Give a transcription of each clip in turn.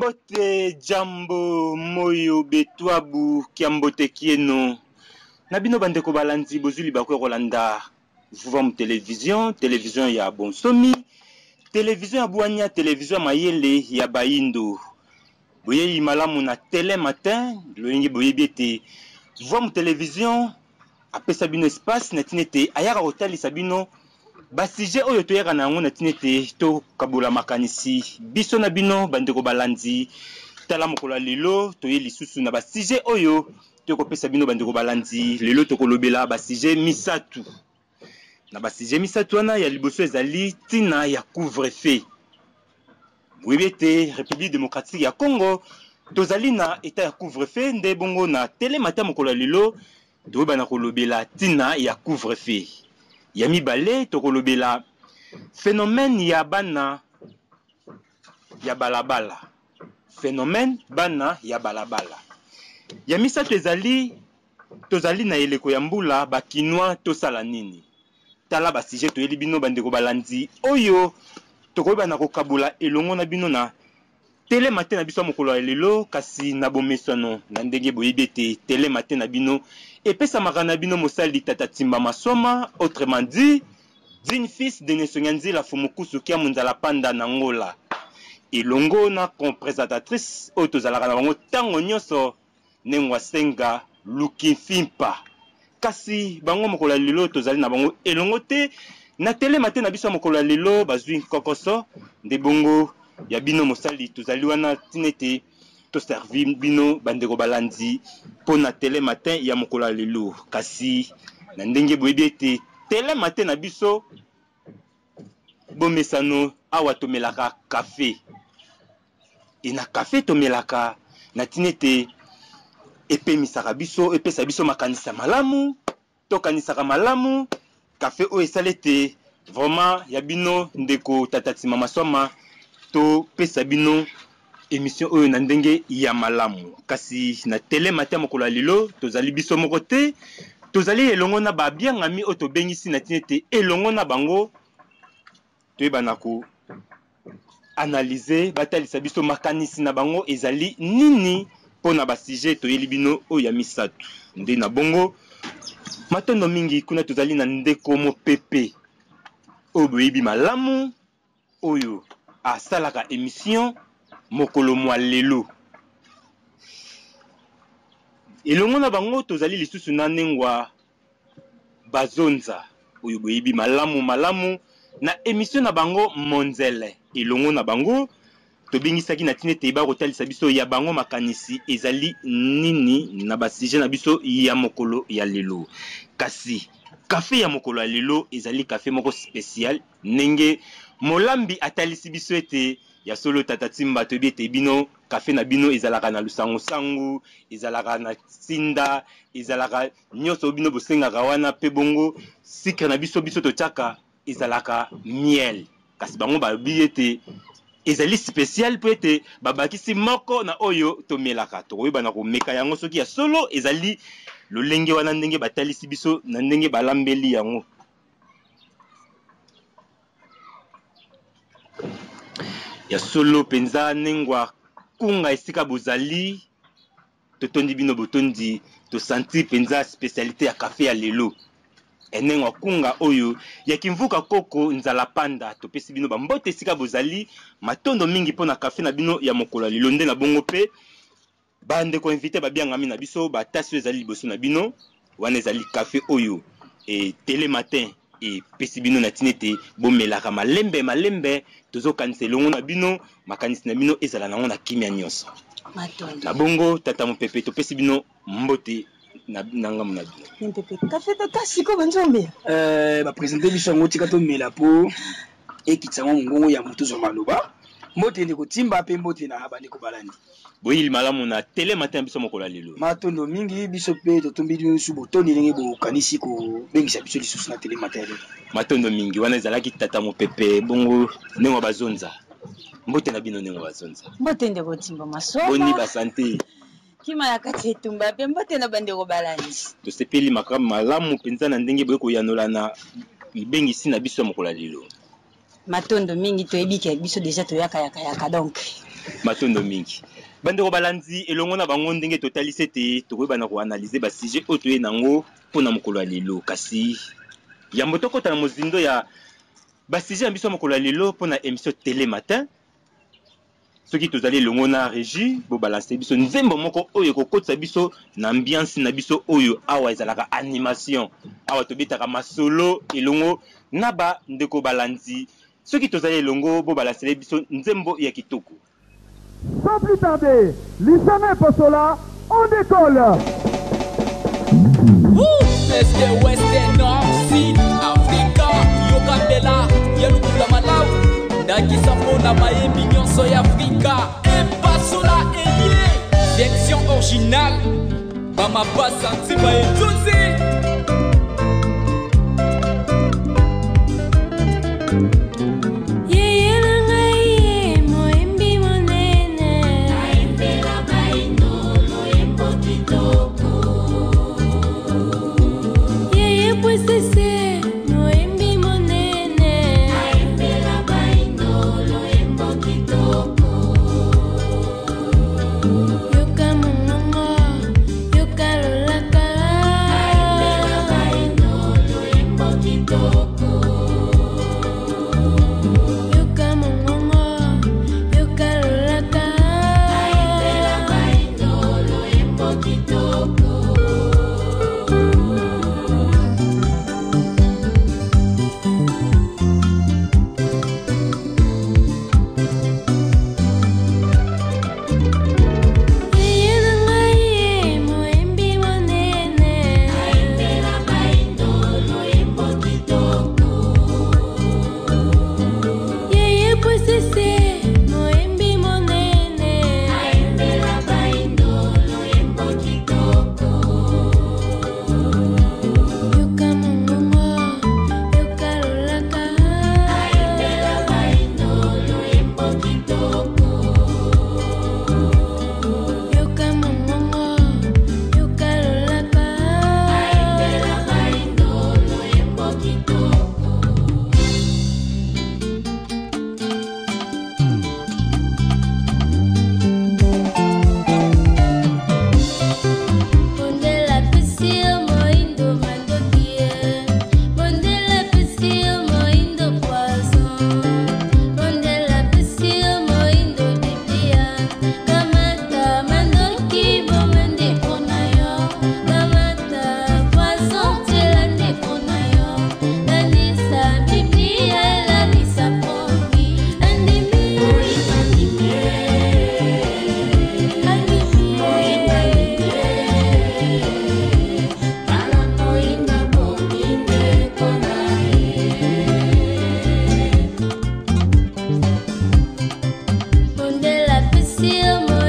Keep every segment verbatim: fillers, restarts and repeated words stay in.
Mbote jambo moyo betwabu kiambote kieno. Nabino bandeko balanzi bozuli bakwe Rolanda. Vuva mu télévision, télévision ya bonsomi, télévision ya buanya, télévision mayele ya baindo. Boye malamu na télé matin, loyengi boye biete. Vuva mu télévision, apesa bino espace na tinete ayaka hotali sabino. Basije oyo toyaka na yango na tinete to kabula makanisi biso na bino bandeko balanzi tala mokolo lelo toye lisusu na basije oyo to kopesa bino bandeko balanzi lelo to kolobela basije misatu na basije misatu wana ya liboso ezali tina ya couvre-feu wibete République démocratique ya Congo tozali na état ya couvre-feu nde bongo na télé matin mokolo lelo to bana kolobela tina ya couvre-feu. Yami balé tokolobela phénomène ya bana ya balabala phénomène bana ya balabala yami sa tozali tozali na eleko ya mbula bakinwa tosala nini tala ba sujet toyeli bino bandeko balanzi oyo tokoyeba na kokabula elongo na bino na télé matin na biso mokolo lelo kasi na bomesano na ndenge boyebi ete télé matin na bino epesa makana bino mosali tata Timba Masoma, autrement dit d'une fils de Nesonyanzi la Fumukusu kia munzala panda na ngola elongo na présentatrice oyo tozalaka na bango tango nyonso nengwa senga luki fimpa kasi bango mokolo lelo tozali na bango elongo te na télé matin na biso mokolo lelo bazwi kokoso nde bongo ya bino mosali tozali wana tinete to servi bino bandeko balanzi po na télé matin ya mokolo lelo kasi na ndenge boyebi ete télé matin na biso bomesano awa tomelaka café e na café tomelaka na tinete epemisaka biso epesa biso makanisa malamu tokanisaka malamu café oyo esalete vraiment ya bino ndeko tata Timba Masoma to pesa bino émission oyo na ndenge ya malamu kasi na télé matin mokolo lelo tozali biso moko te tozali elongo na ba biangami oyo tobengisi na tinete elongo na bango toyeba na ko analyser batalisa biso makanisi na bango ezali nini pona ba sujet toyeli bino oyo ya misatu nde na bongo matondo mingi kuna tozali na ndeko mopepe oyo boyebi malamu oyo asalaka émission mokolo mwa lelo elongo na bango tozali lisusu na nengwa bazonza oyo boyebi malamu malamu na émission na bango monzele elongo na bango tobingisaki na tinete eba kotalisa biso ya bango makanisi ezali nini na basije na biso ya mokolo ya lelo kasi café ya mokolo ya lelo ezali café moko spécial nenge molambi atalisi biso ete ya solo tata Timba toyebi ete bino café na bino ezalaka na lusango sangu ezalaka na sinda ezalaka nyonso bino bosengaka wana pe bongo sikre na biso biso totiaka ezalaka miel kasi bango babi ete ezali spécial po ete babakisi moko na oyo tomelaka tokoyeba na komeka yango soki ya solo ezali lolenge wana ndenge batalisi biso na ndenge balambeli yango ya solo penza nengwa kunga esika bozali totondi bino botondi to senti penza spécialité ya café ya lelo enengwa kunga oyo ya kimvuka koko nzala panda topesi bino bambote esika bozali matondo mingi pona café na bino ya mokolo lelo nde na bongo pe bande ko invité babiangami na biso batasi ezali liboso na bino wana ezali café oyo et télé matin et pesi bino na tinete bomelaka malembe malembe tozokanisa elongo na bino makanisi na bino ezala nango na kimia nyonso na bongo tata mopepe topesi bino mbote na nangamu na bino mpepe café tata siko banzombe euh ba présenter biso yango tika to mela po ekitsa ngongo ya mutu zo maloba mbote ndeko Timba pe mbote na bandeko balani boyili malamu na télé matin biso mokolo lelo matondo mingi biso pe totombi biso botoni ndenge bo kanisi ko bengisa biso lisusu na télé matin matondo mingi wana ezalaki tata mopepe bongo nengo bazonza mbote na bino nengo bazonza mbote ndeko Timba Masoma boni ba santé kima ya kati etumba pe mbote na bandeko balani tosepeli makamu malamu penza na ndenge boye koyanola na ibengisi na biso mokolo lelo matondo mingi toyebi ke biso déjà toyaka yaka yaka donc matondo mingi bandeko balandi elongo na bango ndenge totalise te tokoyeba ko analyser ba sujet oyo toye nango mpona mokolo ya lelo kasi yambo tokota na mozindo ya ba sujet ya biso mokolo ya lelo mpona émission télé matin soki tozali elongo na régie bo balancer biso nzembo moko oyo kokotisa biso na ambiance na biso oyo awa ezalaka animation awa tobetaka masolo elongo na ba ndeko balandi soki tozali elongo bo balancer biso nzembo ya kitoko. Sans plus tarder, Lissame Posola, on décolle. Est West et Nord, Sud, Africa, Yokandela, Yalukula Malawi, Daki Sapona, Maïmi, Nyonso, Africa, et Pasola, Elie, version originale, Bama Passanti, Maïtouzi. Feel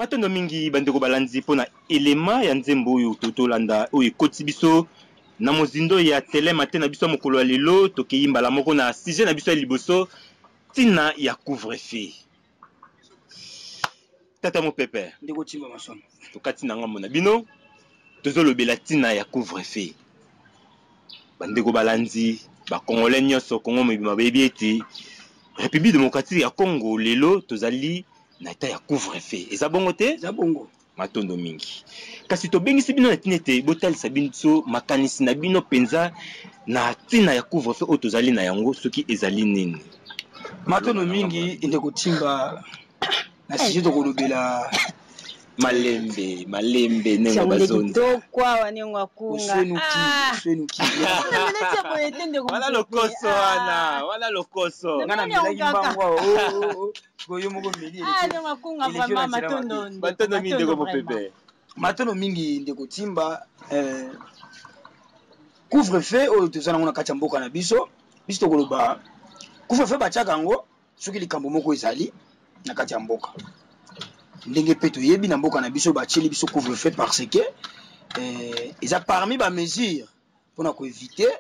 matondo mingi bandeko balanzi pona elema ya nzembo oyo totolanda oyo ekoti biso na mozindo ya telema te na biso mokolo ya lelo tokei mbala moko na sujet na biso ya liboso tina ya couvre-feu. Tata Mopepe ndeko timba masomo tokati na ngambo na bino tozolobela tina ya couvre-feu. Bandeko balanzi ba Congolais nyonso Congo mobima bayebi ete République démocratique ya Congo lelo tozali na état ya couvre-feu. Eza bongo te? Eza bongo. Matondo mingi. Kasi tobengisi bino na tina ete botalisa biso makanisi na bino penza na tina ya couvre-feu oyo tozali na yango soki ezali nini. Matondo mingi ndeko timba na sujet tokolobela malembe malembe nengo bazondi tokwa wanengo akunga ah uswenuki wala lokoso wana wala lokoso ngana milaki mbangwa goyo moko meli ah nengo akunga vraiment matondo matondo mingi ndeko Mopepe matondo mingi ndeko timba eh couvre-feu oyo tozana ngona kati ya mboka na biso biso tokoloba couvre-feu batiaka ngo soki likambo moko ezali na kati ya mboka ndenge pe toyebi na mboka na biso batieli biso couvre-feu parce que eh, eza parmi ba mesures mpona koevite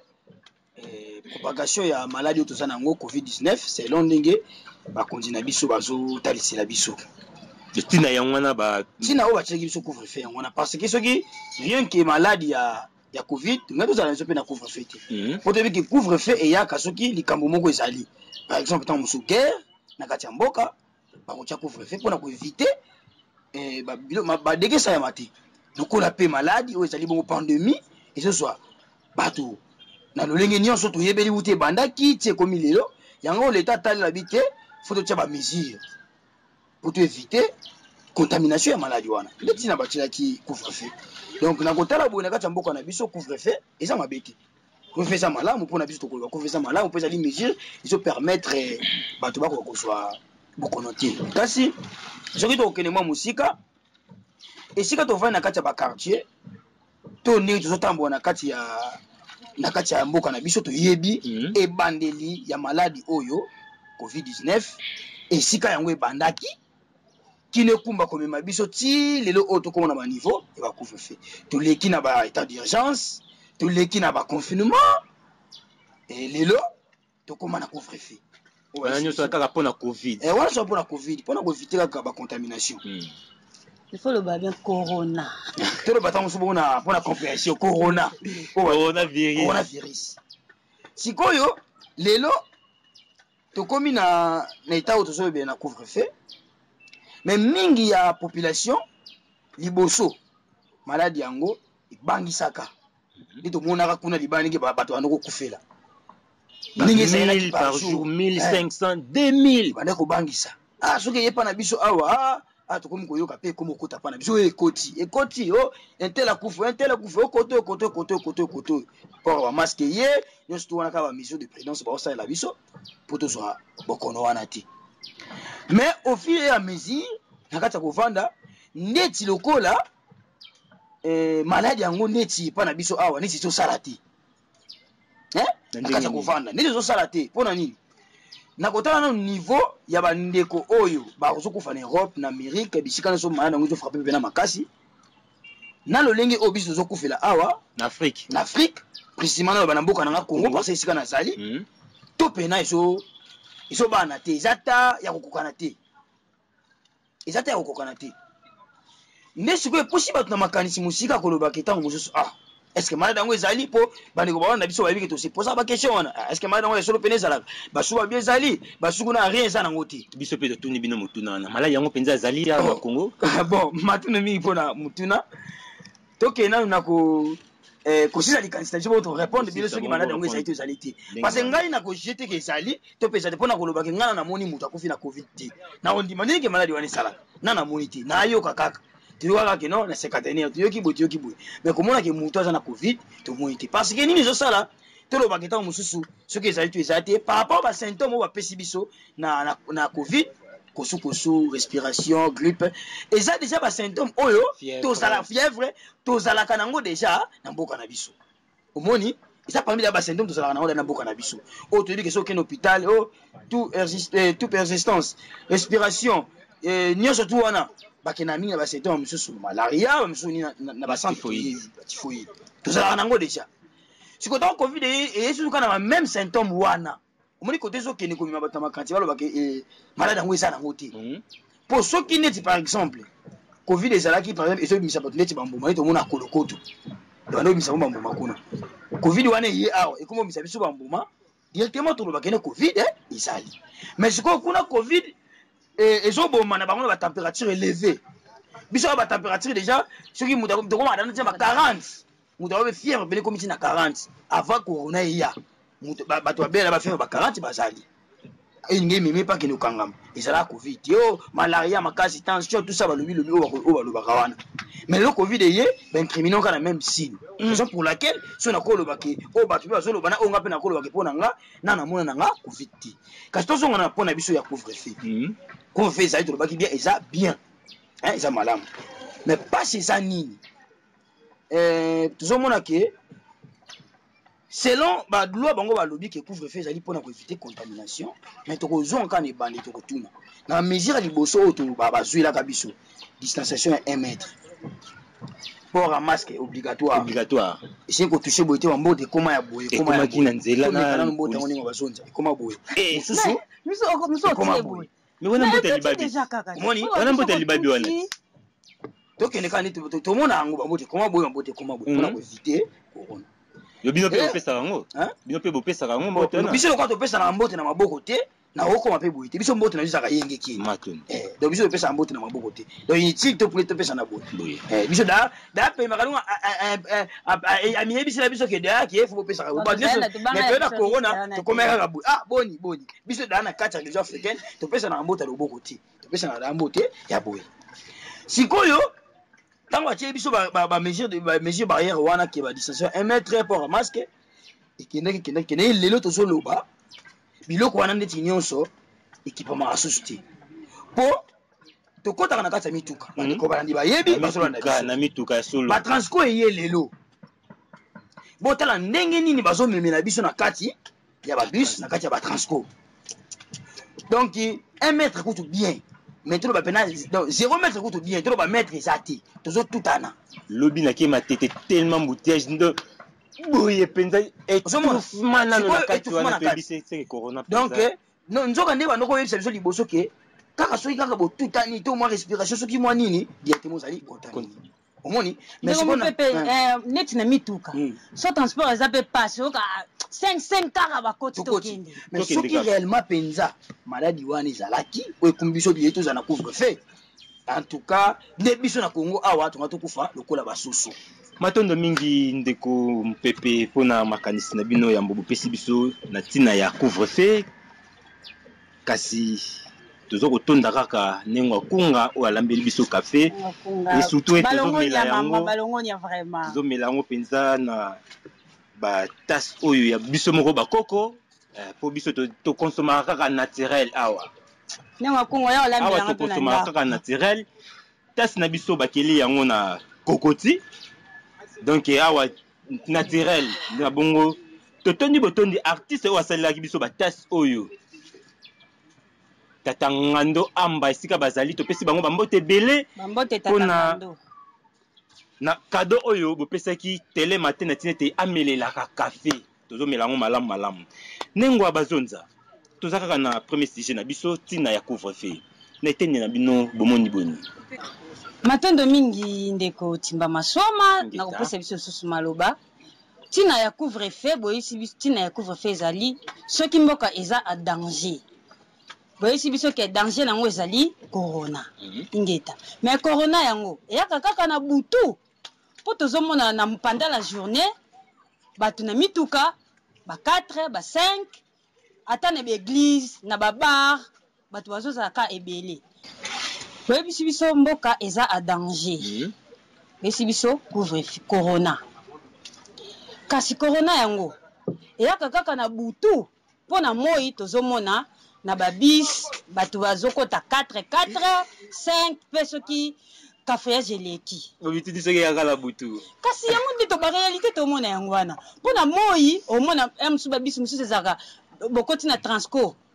eh, propagation ya maladie oyo toza nango covid dix-neuf selon ndenge bakonzi na biso bazotalisela biso tina yango wana ba tina oyo batielaki biso couvre-feu yango wana parce que soki rien que maladie ya ya covid ngai tozala biso mpe na couvre-feu te po toyebi ke couvre-feu eyaka soki likambo moko ezali par exemple ntango mosusu guerre na kati ya mboka bakotia couvre-feu mpona koevite eh, badekesa ya mate lokola pe maladi oyo ezali bongo pandémie ezozwa bato na lolenge nyonso toyebeli ute ebandaki ti ekomi lelo yango leta atalela bi te fo totia bamesure po toevite contamination ya maladi wana nde ntina batielaki couvre-feu donc na kotala boye na kati ya mboka na biso couvre-feu eza mabe te couvre-feu eza malamu mpona biso tokoloba couvre-feu eza malamu mpo ezali mesure ezopermettre bato bakoka kozwa bokono te kasi soki tokokende mwa mosika esika tovandi na kati ya baquartier to ndenge tozotambola na kati ya na kati ya mboka na biso toyebi mm -hmm. ebandeli ya maladi oyo covid dix-neuf esika yango ebandaki kino ekumba komema biso ti lelo oyo tokomona baniveau ya bacouvre-feu toleki na baétat d'urgence toleki na baconfinement e lelo tokóma na couvre-feu wana nyonso kaka mpona covid eh wana so mpona covid mpona koevite kaka bacontamination il faut le bien corona tolo batango so bona mpona compréhension corona coronavirus coronavirus sikoyo lelo tokomi na na état oyo tozolobela na couvre-feu mais mingi ya population liboso maladi yango ebangisaka nde tomonaka kuna libala ndenge bato banda kokufela mille par jour, mille cinq cents, deux mille. Banda kobangisa. Ah, soki yepa na biso awa, ah, ah tokomi koyoka pe komo kota pa na biso ekoti. Ekoti oh, entela kufu, entela kufu, okoto, okoto, okoto, okoto, okoto. Pour ba masque ye, nous to wana ka ba mesure de prudence ba osala biso, poto so bokono wana ti. Mais au fil et à mesure, na kata ko vanda, neti lokola eh maladi yango neti pa na biso awa, neti to salati. Eh? Nakata kovanda nini zo sala te pona nini nakotala na niveau ya bandeko oyo bakozo kufa na Europe na Amerique bisika na so maladi ngo zo frapper pe na makasi na lolenge obiso zo kufela awa na Afrique na Afrique précisément na bana mboka na Congo parce que sika na zali mm. to pena iso iso bana te ezata ya kokokana te ezata ya kokokana te ndesi ko possible na makanisi musika koloba ketango mususu ah est-ce que malade yango ezali po bandeko bawana biso bayebi ke to se posa ba question wana est-ce que malade yango esolo pene ezala basuba bien ezali basuku na rien eza nango te biso pe totuni bino mutuna wana malade yango penza ezali ya Congo bon matuna mingi pona mutuna toke nanu na ko eh ko sisa likanisa je to répondre bien soki malade yango ezali to ezali te parce que ngai na ko jeter ke ezali to pesa te pona koloba ke ngana na moni mutu akufi na covid te na on dit manike malade wana sala na na moni te na yoka kaka tu vois là que non c'est caténaire tu yoki boy tu yoki boy mais comment là que mutu aza na covid to moni te parce que nini zo sala to lo baketa mususu ce que ezali to ezali par rapport ba symptômes ba pesi biso na na, na covid kosu kosu respiration grippe eza déjà ba symptômes oyo to sala fièvre to sala kanango déjà na mboka na biso omoni eza parmi les ba symptômes to sala kanango na mboka na biso o to dit que so ken hôpital o tout persistance tout persistance respiration eh nyonso tout wana bakena mingi na basekteur mosusu malaria mosusu ni na bacentre batifoyi tozalaka nango déjà sikoyo ntango covid eye susuka na bameme symptôme wana omoni kote ezokende komema bato ya makanti balobaka malade yango eza nango te mpo soki neti par exemple covid ezalaki par exemple ezobimisa bato neti bambuma neti omona kolokoto banda obimisa ngo bambuma kuna covid wana eye awa ekoma obimisa biso bambuma directement tolobaka ne covid ezali mais sikoyo kuna covid ezoboma na bango na batempérature élevée biso ba température déjà soki mutu tokoma dana tia ba quarante mutu abe fièvre bele komiti na quarante avant corona ya mutu bato babela ba fièvre ba quarante bazali elingi meme pa kene okangama ezala covid yo malaria makasi tension tout ça balobi lobi o balobaka wana mais le covid eye ben criminel ka na même signe raison pour laquelle so na kolobaki o bato bazoloba na onga pe na kolobaki pona nga na na mona nga covid ti kasi tozonga na pona biso ya couvre-feu couvre-feu ezali tolobaki bien eza bien hein eza malamu mais pas chez ça nini euh tozomona ke selon ba loi bango ba lobby que couvre-feu ezali pona ko éviter contamination mais toko zonka ne bandi toko tuna na mesure liboso to ba bazwila ka biso distanciation ya un mètre port à masque obligatoire obligatoire essayer ko toucher boité wa mbote koma ya boye koma ya kina nzela na mbote ngoni bazonza koma boye mususu mususu mususu koma boye mais wana mbote libabi moni wana mbote libabi wana tokende kani to mona ngo mbote koma boye mbote koma boye pona ko éviter corona yo bino pe bopesa rango bino pe bopesa rango mbote na biso lokwa topesa na mbote na maboko te na okoma pe boye te biso mbote na bizaka yenge ki matoni eh donc biso topesa mbote na maboko te donc inutile to pour topesa na boye eh biso da da pe makalunga ami biso na biso ke da ki faut bopesa rango ba biso mais pe na corona to komeka ka boye ah boni boni biso da na kati ya les africaines topesa na mbote na maboko te topesa na mbote ya boye sikoyo tango atie biso ba ba mesure de ba mesure barrière wana ke ba distanciation un mètre port à masque et kende kende kende lelo to soloba biloko wana ndeti nyonso équipement asuste po to kota na kati ya mituka ko balandi ba yebi basolanda biso na mituka solo ba transco eye lelo botala ndenge nini bazo memela biso na kati ya ba bus na kati ya ba transco donc un mètre coûte bien mais tout le bapena donc zéro mètre coûte bien tout le ba mètre ezati tozo tutana lobi na kema tete tellement bouteille ndo boye penza et mana na kati wana pebise c'est corona donc non nzoka ndeba ndoko yebisa biso liboso ke kaka soki kaka botutani to mo respiration soki mo nini directement zali contaminer omoni mais c'est bon pepe net na mituka so transport za pe passe oka cinq cinq kaka ba koti to kende mais soki réellement penza maladie wana ezalaki o ekumbiso bi eto za na couvre-feu en tout cas nde biso na Congo awa to ngato kufa lokola basusu matondo mingi ndeko mpepe pona makanisi na bino ya mbobo pesi biso na tina ya couvre-feu kasi tozo kotonda kaka nengo kunga o alambeli biso café et surtout tozo mela yango balongonya vraiment tozo mela yango penza na ba tasse oyo ya biso moko ba koko po biso to to consommer kaka naturel awa nengo kunga ya alambeli yango to consommer kaka naturel tasse na biso bakeli yango na kokoti donc awa naturel na bongo to tondi botondi artiste o asalaki biso ba tasse oyo tatangando amba esika bazali topesi bango bambote belé bambote tatangando na cadeau oyo bopesaki tele matin na tinete amelelaka café tozo melango malamu malamu nengo bazonza toza kaka na premier sujet na biso tina ya couvre-feu na eteni na bino bomoni boni matondo mingi ndeko timba masoma na kopesa biso susu maloba tina ya couvre-feu boyisi biso tina ya couvre-feu ezali soki mboka eza a danger boyisi biso ke danger nango ezali corona ingeta mais corona yango eyaka kaka na butu po tozomona na pendant la journée bato na mituka ba quatre ba cinq ata na l'église na ba bar bato bazozala ka ebele boyisi biso mboka eza a danger boyisi biso couvre corona kasi corona yango eyaka kaka na butu po na moi tozomona na babis bato bazokota quatre quatre cinq pe soki caféage eleki obitidi soki yaka la butu kasi yango nde to ba réalité tomona yango wana mpona moi omona msusu babis mosusu ezalaka bokoti na transco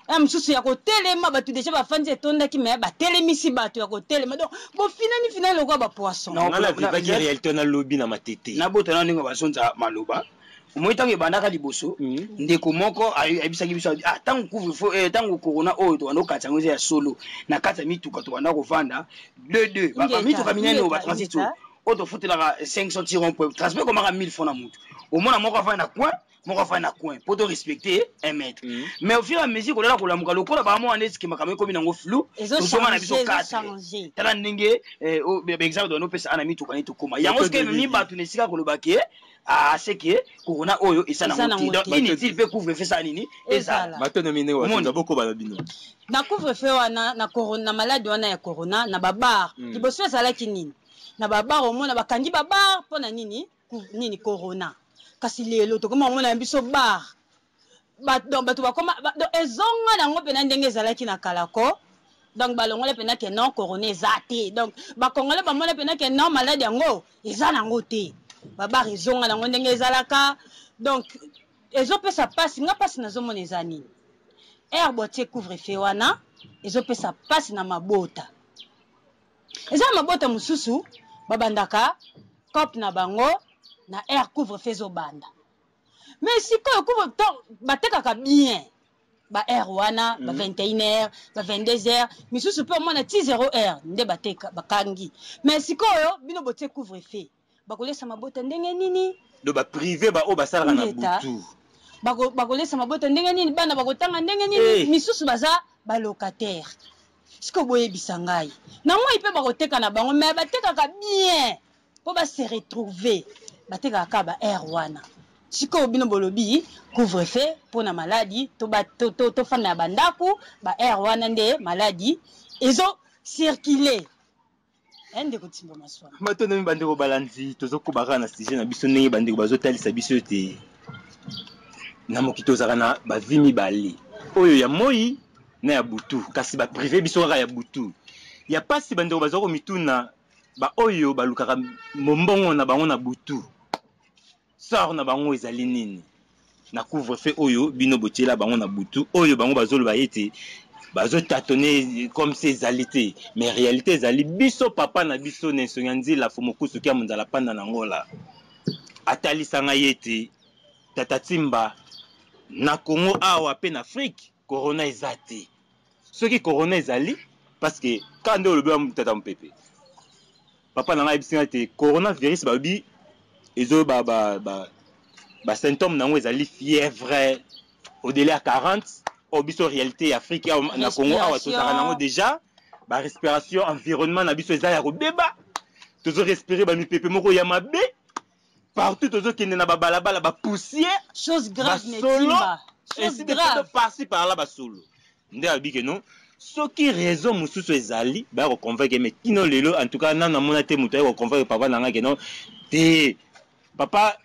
eh mususu ya kotelema bato déjà bafandi etondaki mais batelemisi bato ya kotelema donc bofinani finali lokwa bapoisson ngala vivaki réalité na lobby na matete na botana ndenge basonza maloba moi ntango ebandaka liboso ndeko moko ayebisaki biso ah ntango couvre-feu ntango corona oyo tobanda kokatisa yango eza ya solo na kati ya mituka tobanda kovanda deux deux bamituka minene oyo batransit oyo tofutelaka cinq cents tiron po transport komaka mille francs na mutu omona moko afandi na coin moko afandi na coin po to respecter un mètre mais au fur et à mesure kolela kolamuka lokola bamo wana esikimaka ekomi nango flou tozonga na biso quatre tala ndenge exemple donopesa ana mituka neti tokoma yango soki ememi bato na esika kolobaki ah c'est que corona oyo esa na muti donc inutile pe couvre-feu ça nini ezala matono mine wa boko bala bino na couvre-feu wana na corona maladie wana ya corona na babar liboso ezalaki nini na babar omona bakangi babar pona nini nini corona kasi lelo tokoma omona biso bar bato bato bakoma ezonga nango pena ndenge ezalaki na kalako donc balongole pena ke non corona ezate donc bakongole bamona pena ke non maladie yango eza nango te babar ezonga nango ndenge ezalaka donc ezopesa pasi nga pasi nazomona eza nini air botie couvre-feu wana ezopesa pasi na mabota eza mabota mususu babandaka cop na bango na air couvre-feu ezobanda mais sikoyo couvre batekaka bien ba air wana ba vingt et une heures ba vingt-deux heures misusu pe omona ti zéro heure nde bateka bakangi mais sikoyo bino botie couvre-feu bakolesa mabota ndenge nini do ba privé ba o basalaka na butu bako bakolesa mabota ndenge nini bana bakotanga ndenge nini misusu baza ba locataire siko boyebisa ngai na moi pe bakoteka na bango mais batekaka bien po ba se retrouver batekaka ka ba air wana siko bino bolobi couvre-feu pour na maladie to ba to to, to fana bandaku ba air wana nde maladie ezo circuler ende kotimba maswa matono bandeko balanzi tozokobaka na sujet na biso ndenge bandeko bazotalisa biso te na mokito ozaka na bavimi bale oyo ya moi na ya butu kasi ba privé biso kaka ya butu ya pasi bandeko bazoko mituna ba oyo balukaka mombongo na bango na butu sort na bango ezali nini na couvre-feu oyo bino botiela bango na butu oyo bango bazoloba ete bazo tâtonner comme c'est ezalité mais réalité ezali biso papa na biso nensonga nzila fomokusu kia munzala panda na ngola atalisa ngai ete tata Timba na Congo awa pe na Afrique corona ezate soki corona ezali parce que quand on le tata mpepe papa na ngai bisinga te coronavirus babi ezo ba ba ba ba symptômes nango ezali fièvre au-delà à quarante au biso réalité Afrique na Congo awa tozaka nango déjà ba respiration environnement na biso ezali ya kobeba tozo respirer ba mipepe moko ya mabe partout tozo kende na ba balabala ba poussière chose grave netimba chose grave par-ci par là ba solo nde abike non soki raison mususu ezali ba ko convaincre mais kino lelo en tout cas nana mona te mutu ko convaincre papa nanga ke non te papa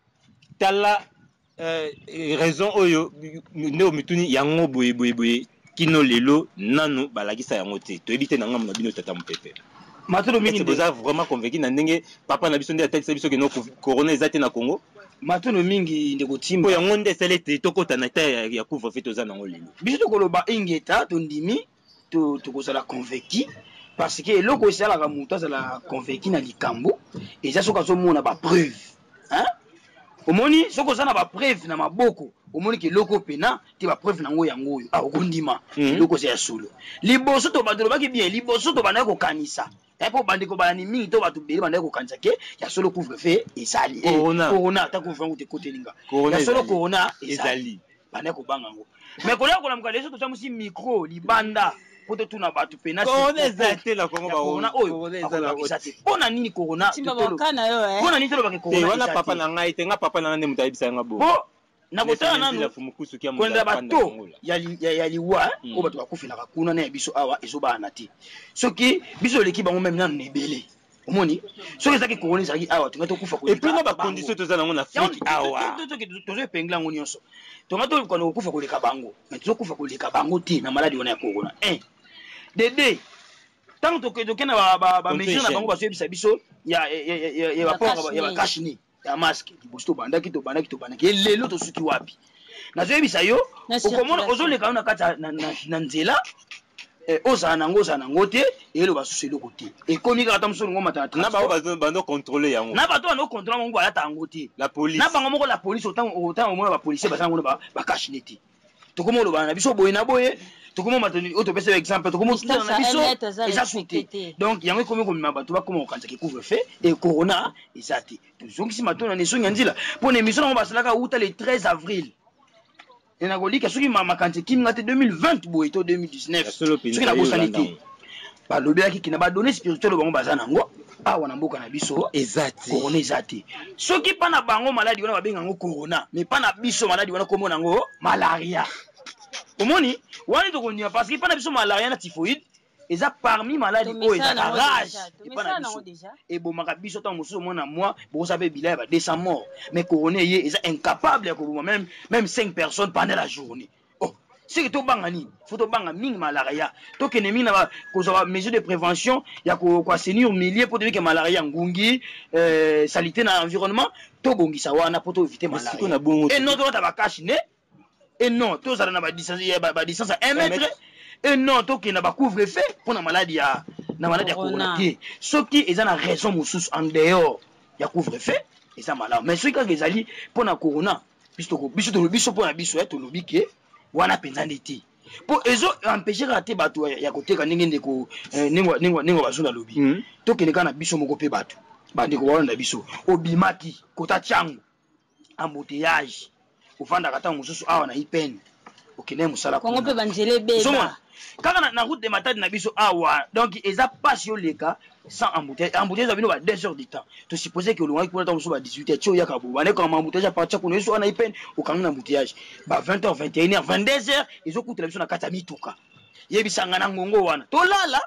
tala euh, raison oyo ne mituni yango boye boye boye kino lelo nanu balakisa yango te to ebite nanga mona bino tata mpepe matolo mingi vous avez vraiment convaincu na ndenge papa na biso nde atalisa biso ke no corona ezate na Congo matolo mingi ndeko Timba po yango nde sele te tokota na ta ya couvre-feu toza nango lelo biso tokoloba ingeta to ndimi to tokozala convaincu parce que eloko esalaka mutu azala convaincu na likambo eza soki azomona ba preuve hein omoni soki oza na ba preuve na maboko omoni ke eloko pena te ba preuve nango yango oyo akondima eloko eza ya solo liboso to bato lobaki bien liboso to bandaki kokanisa po bandeko balani mingi to bato bele bandaki kokanisa ke ya solo couvre-feu ezali corona ata couvre-feu te kotelinga ya solo corona ezali bandaki kobanga yango mais kolia kolamuka leso tosamusi micro libanda po totuna bato pena corona ezate na Congo ba corona oyo ezate pona nini corona bakana yo eh pona nini tolobaki corona wana papa na ngai te nga papa na ngai nde mutu ayebisa nga bo na kotala nanu kwenda bato ya ya liwa o bato bakufinaka kuna na biso awa ezobana te soki biso leki bango même nanu nebele omoni soki ezaki corona ezaki awa tunga tokufa ko et puis na ba condition toza nango na Afrique awa tozo epengla ngo nyonso tunga to kono kufa koleka bango mais tozo kufa koleka bango te na maladie wana ya corona un dede tant to ke na ba ba mesure na bango basoyebisa biso ya ya ya ba port ya ba cache ni ya masque liboso bandaki to bandaki to bandaki lelo to suki wapi nazoyebisa yo okomona ozoleka na kati na nzela ozala nango ozala nango te eloba susu eloko te ekomi kaka ta mosusu ngo matana na bango bando contrôler yango na bato bando contrôler bango balata yango te la police na bango moko la police autant autant omona ba policier basala ngo ba cache ne te tokomo loba na biso boye na boye tokomo matoni auto pese exemple tokomo tutana na biso eza suite donc yango ekomi komima bato bakoma kokanza ke couvre feu et corona eza te tozongisi matona ne songa nzila pona émission ngo basalaka uta le treize avril et na kolika soki makanze kimi ngate deux mille vingt boye to deux mille dix-neuf soki na bosani te balobelaki kina badonné spirituel bango baza nango awa na mboka na biso ezati corona ezati soki pa na bango maladi wana babenga ngo corona mais pa na biso maladi wana komona nango malaria omoni wani to konia parce que pa na biso malaria na typhoïde eza parmi maladi oyo eza la rage pa na biso et bomaka biso tant mosusu mona moi bokosa pe bilaya ba deux cents morts mais corona ye eza incapable ya koboma même même cinq personnes pendant la journée. Oh c'est to banga nini faut to banga mingi malaria to kene mingi na kozwa mesure de prévention ya ko ko assainir milieu pour que malaria ngungi euh saleté na environnement to bongisa wana pour to éviter malaria et non to ta ba cache ne et non to za na ba distance ba distance à un mètre et non to kena ba couvre feu pour na maladie ya na maladie ya corona te soki eza na raison mosusu en dehors ya couvre feu eza malade mais soki ka ezali pour na corona biso to biso to biso pour na biso to lobi ke wana penza ndeti po ezo empêcher ka te bato ya koteka ndenge ndeko ningo ningo ningo bazuna lobi to keneka na biso moko pe bato bandi ko wana biso obimaki kota changu embouteillage ufanda kata mususu awa na ipene okene musala kongo pe banzele beba kaka na route de matadi na biso awa donc eza pas yo leka sans embouteillage embouteillage abino ba deux heures du temps to supposer que l'on pour mususu ba dix-huit heures tio yaka bo bane comme embouteillage partir ko neso na ipene okanga embouteillage ba vingt heures vingt et une heures vingt-deux heures ezo kutela biso na kata mituka yebisanga na ngongo wana to lala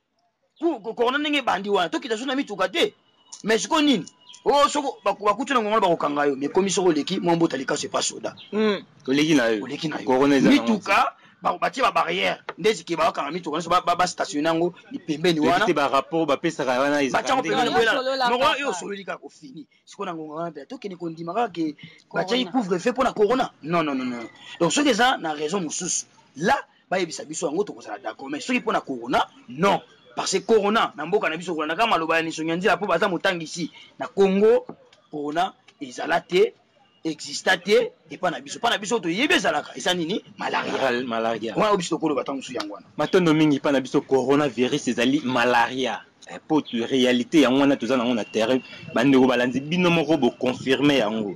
ku ko ndenge bandi wana to kita so na mituka te mais siko nini oh soko bakuti na ngomala bakokanga yo mais komi soko leki mo mbota leka c'est pas soda hmm koleki na yo koleki na yo corona eza mituka ba batie ba barrière ndezi ke ba kanga mituka so ba ba stationner ngo ni pembeni wana te ba rapport ba pesa wana eza ba pembeni wana mo yo sololika ko fini siko na ngonga wana to keni ko ndima ka ke ba tie couvre feu pour la corona non non non non donc ce que ça na raison mususu là ba yebisa biso yango to kozala d'accord mais soki pour la corona non parce que corona na mboka na biso kolanda kama loba ni songa nzila po baza motangisi na Congo corona ezalate existate et pas na biso pas na biso to yebezalaka esa nini malaria malaria wana biso ko loba tangu su yangwana matondo mingi pa na biso coronavirus ezali malaria pour réalité yango na tozana na terrain bandeko balanzi bino moko bo confirmer yango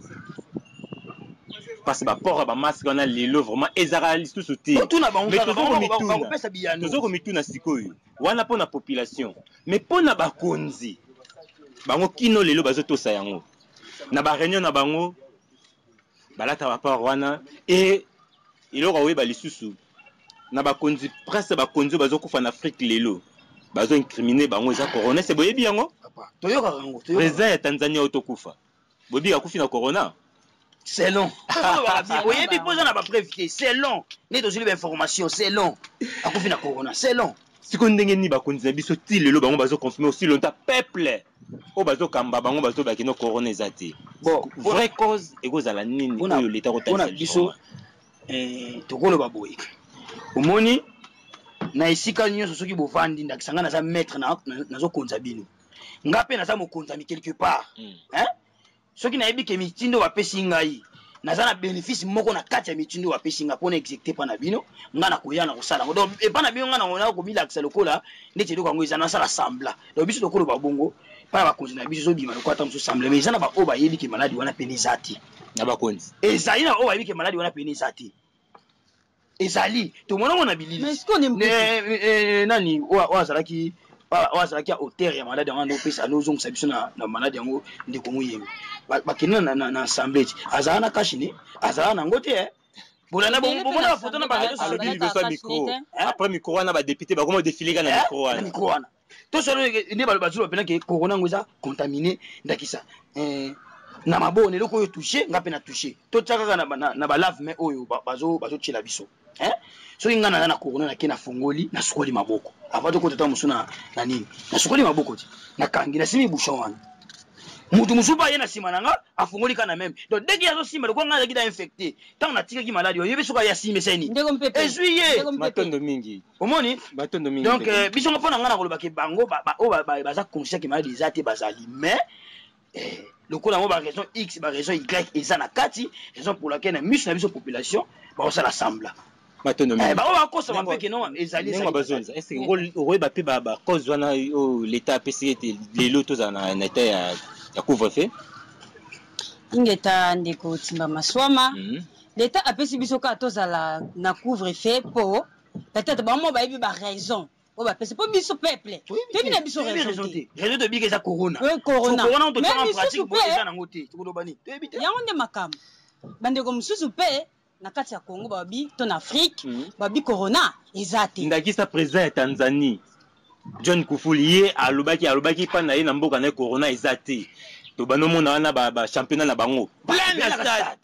parce que ba port ba masque on a lelo vraiment ezara lisusu te mais tozoko mituna sikoyo wana pona population mais pona bakonzi bango kino lelo bazotosa yango na ba réunion na bango balata ba port wana et iloko oyeba lisusu na bakonzi presque bakonzi bazokufa na Afrique lelo bazo incriminer bango eza corona c'est boyebi yango toyoka yango président ya Tanzania otokufa bobi akufi na corona. C'est long. Oui, et puis posez na ba preuve c'est long. Né to zili information, c'est long. Akufi na corona, c'est long. Si ko ndenge ni ba konza biso ti lelo bango bazo confirmer aussi longtemps peuple. O bazo kamba bango bazo ba kino corona ezati. Bon, vraie cause ekozala nini oyo leta ko tata biso eh tokolo ba boy. Omoni na isika nyonso soki bovandi ndakisanga na za maître na nazo konza bino. Ngape na za mo konza mi quelque part. Hein? Soki na yebi ke mitindo bapesi ngai naza na bénéfice moko na kati ya mitindo bapesi nga pona exécuter pa na bino nga na koya na kosala donc e pa na bino nga na ona ko bilakisa lokola ndeti eloko yango eza na sala sambla donc biso lokolo babongo pa na bakonzi na biso zobima lokwa ta mosu sambla mais eza na ba o bayebi ke maladi wana pene ezati na bakonzi ezali na o bayebi ke maladi wana pene ezati ezali to mona mona bilili ne nani o azalaki wazalaki ya hauteur ya malade yango pesa nozongisa biso na malade yango ndeko moyembi bakende na assemblée azala na kashi ne azala nango te bolanda bomona bafoto na barezo sociale micro après micro wana badepute bakoma défilé kana micro wana micro wana to solo nde bazolo bapena ke corona ngo eza contaminé ndakisa na mabone eloko oyo touché nga mpe na touché totia kaka na balave mai oyo bazotiela biso soki nga naza na corona nake na fongoli nasukoli maboko avant tokota ta mosu na nini nasukoli maboko ti nakangi nasimi bouchon wana mutu musuba yena simananga afungoli kana même donc dès qu'il y a aussi mal quoi ngala qui infecté tant on a tiré qui maladie yo yebi soka ya sime seni et juillet matondo mingi omoni matondo mingi donc biso ngapona ngana ko lobaki bango ba o ba ba za conscient que maladie zate bazali mais le coup d'amour, raison X, raison Y, et ça n'a kati, raison pour laquelle nous sommes la population, on s'en assemble. Maintenant, eh bah on va cause un peu que non, les alliés. Est-ce que on va pas bah cause wana l'état P C T les lotos en un état ya couvre-feu. Ingeta ndeko timba maswama. L'état a pesi bisoka tozala na couvre-feu pour peut-être ba mo ba yebi ba raison. Oh bah c'est pas biso peuple. Tu bien biso raison. Raison de big ça corona. Oui corona. Corona on te tient en pratique pour ça na ngote. Tu kolobani. Tu ebite. Ya onde makam. Bande ko mususu pe na kati ya Congo babi ton Afrique babi corona ezate. Ndakisa président ya Tanzanie. John Kufuli alobaki alobaki pa na ye na mboka na corona ezate. To bano mona na ba championnat na bango. Plein de stade.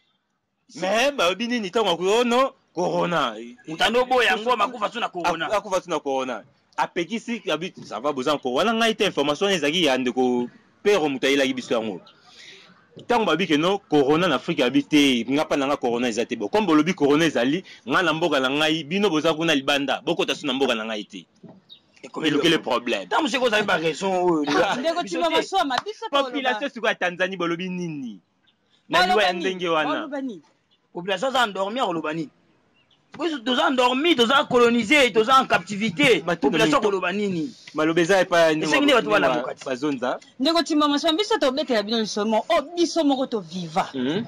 Mais ba bini ni tango ko no corona mutano boya ngoma kufa suna corona akufa suna corona apekisi habit ça va besoin ko wala ngai te information ezaki ya ndeko pero mutayela kibiso yango tango babi ke no corona na Afrique habité ngapa nanga corona ezate bo kombo lobi corona ezali ngana mboka na ngai bino boza kuna libanda bokota suna mboka na ngai te et comme le problème tant monsieur ko za ba raison ndeko tima masoma biso population suko ya Tanzanie bolobi nini na liwa ya ndenge wana population za endormir olobani. Tous endormis, tous colonisés, tous en captivité. Population colobanini. Malobeza est pas ni pas zone ça. Ndeko timba maswa biso to betela bino somo o biso moko to viva.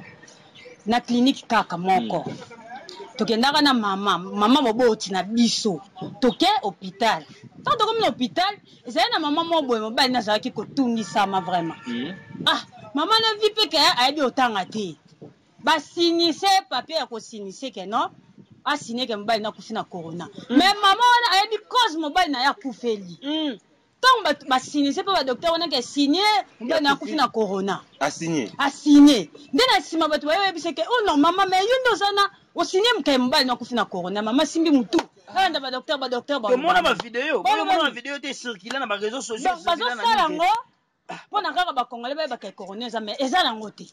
Na clinique kaka moko. Tokendaka na mama, mama boboti na biso. Toke hôpital. Tant to comme hôpital, ezali na mama mo boye mobali na zaki ko tungisa ma vraiment. Ah, mama na vie pe ka ayebi otanga te. Ba sinise papier ya ko sinise ke non. A signé que mobile na kufi na corona mais maman a yebi cause mobile na ya kufeli tant ba ba signé c'est pas ba docteur on a que signé mobile na kufi na corona a signé a signé ndena sima batu ba yebi c'est que oh non maman mais yundo sana o signé mka mobile na kufi na corona maman simbi mutu anda ba docteur ba docteur ba comment na ba vidéo comment na vidéo te circuler na ba réseaux sociaux ba zo sala ngo pona kaka ba congolais ba ka corona za mais eza na ngote.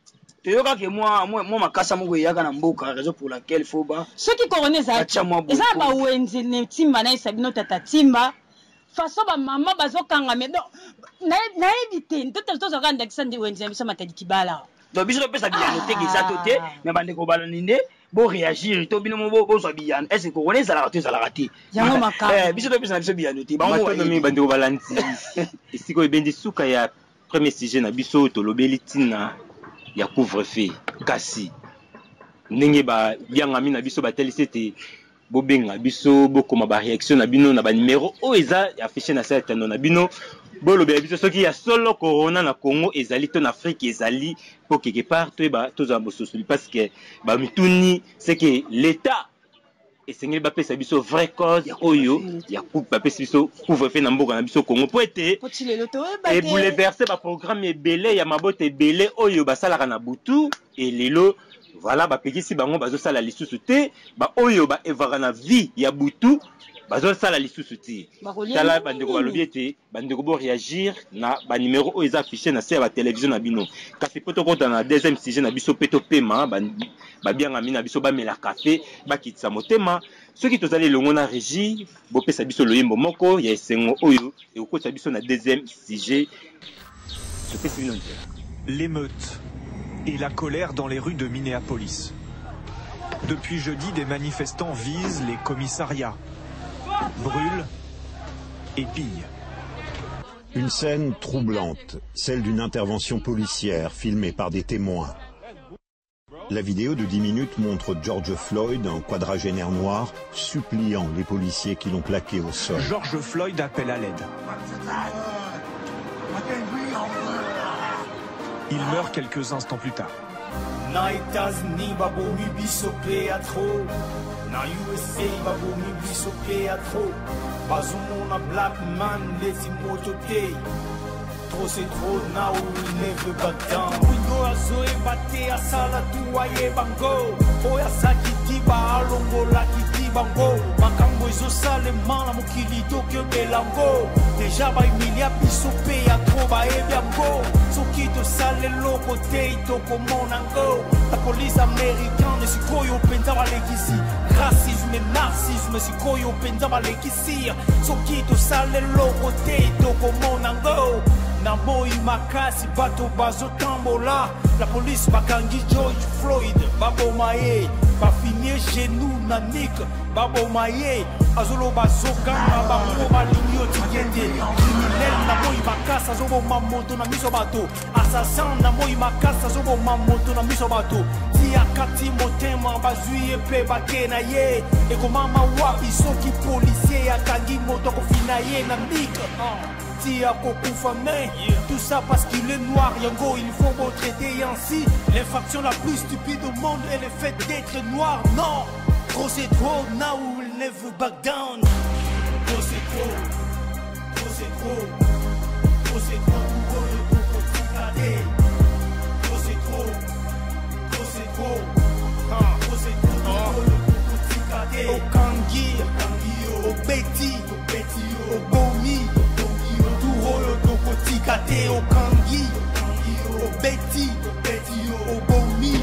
Yoka que moi moi moi makasa moko yaka na mboka raison pour laquelle il faut ba ce qui corona za eza ba wenzi ne timba na isabino tata timba faso ba mama bazokanga me na na éviter toto toto kanda kisandi wenzi biso matadi kibala donc biso pesa bien noter que ça toté mais bande ko balaninde bo réagir to bino mo bo so bien est-ce que corona za la za la raté yango makam eh biso to pesa biso bien noter ba mo mi bande ko balanti isiko ebendi suka ya premier sujet na biso to lobeli tina ya couvre-feu kasi ndenge ba bianga mina biso batelisi te bobenga biso bokoma ba réaction na bino na ba numéro o eza affiché na site na bino bolobe biso soki ya solo corona na Congo ezali to na Afrique ezali pour quelque part to ba to za bososo parce que ba mituni c'est que l'état esengeli bapesa biso vraie cause oyo ya coupe bapesa biso couvre-feu na mboka na biso Congo po ete et bouleverser ba programme ebele ya mabote ebele oyo basalaka na butu et lelo voilà bapekisi bango bazosala lisusu te ba oyo ba evaka na vie ya butu bazosala lisusu te tala bandeko balobi ete bandeko bo réagir na ba numéro oyo eza affiché na se ya ba télévision na bino kasi poto kota na deuxième sujet na biso peto pema ba bianga mina biso ba mela café ba kitsa motema soki tozali longo na régie bo pesa biso loyembo moko ya esengo oyo e okota biso na deuxième sujet je pesa bino nzela. L'émeute et la colère dans les rues de Minneapolis. Depuis jeudi, des manifestants visent les commissariats, brûlent et pillent. Une scène troublante, celle d'une intervention policière filmée par des témoins. La vidéo de dix minutes montre George Floyd, un quadragénaire noir, suppliant les policiers qui l'ont plaqué au sol. George Floyd appelle à l'aide. Il meurt quelques instants plus tard. Trop c'est trop, now we never back down. Wingo azoe bate asala tuwaye bango. Oya sakiti ba alongo la kiti bango. Makambo izo sale mana mukili tokyo belango. Deja ba emilia biso pe ya trop ba ebiango. So sale loko te toko monango. La police américaine si koyo penza balekisi. Racisme et narcissisme si koyo penza balekisi. Sokito sale loko te toko monango. Namoi makasi bato bazo tambola. La police bakangi George Floyd. Babo maye, ba finir genou na nik. Babo maye, azolo bazo ganga bango balingi otikende. Criminel namoi makasi azobo mamoto na miso bato. Assassin namoi makasi azobo mamoto na miso bato. Tia kati motema bazui pe bakena ye. Eko mama wapi soki policier akangi moto kofina ye na nik. Tout ça parce qu'il est noir, Yango, il faut me traiter ainsi. L'infraction la plus stupide au monde est le fait d'être noir. Non, trop c'est trop, now we'll never back down. Trop c'est trop, trop c'est trop, trop c'est trop, trop c'est trop, trop c'est trop, trop c'est trop, au Kangi, au Betty, au Bomi. Oyo toko tikate o Kangi, o Betty, o Bomi,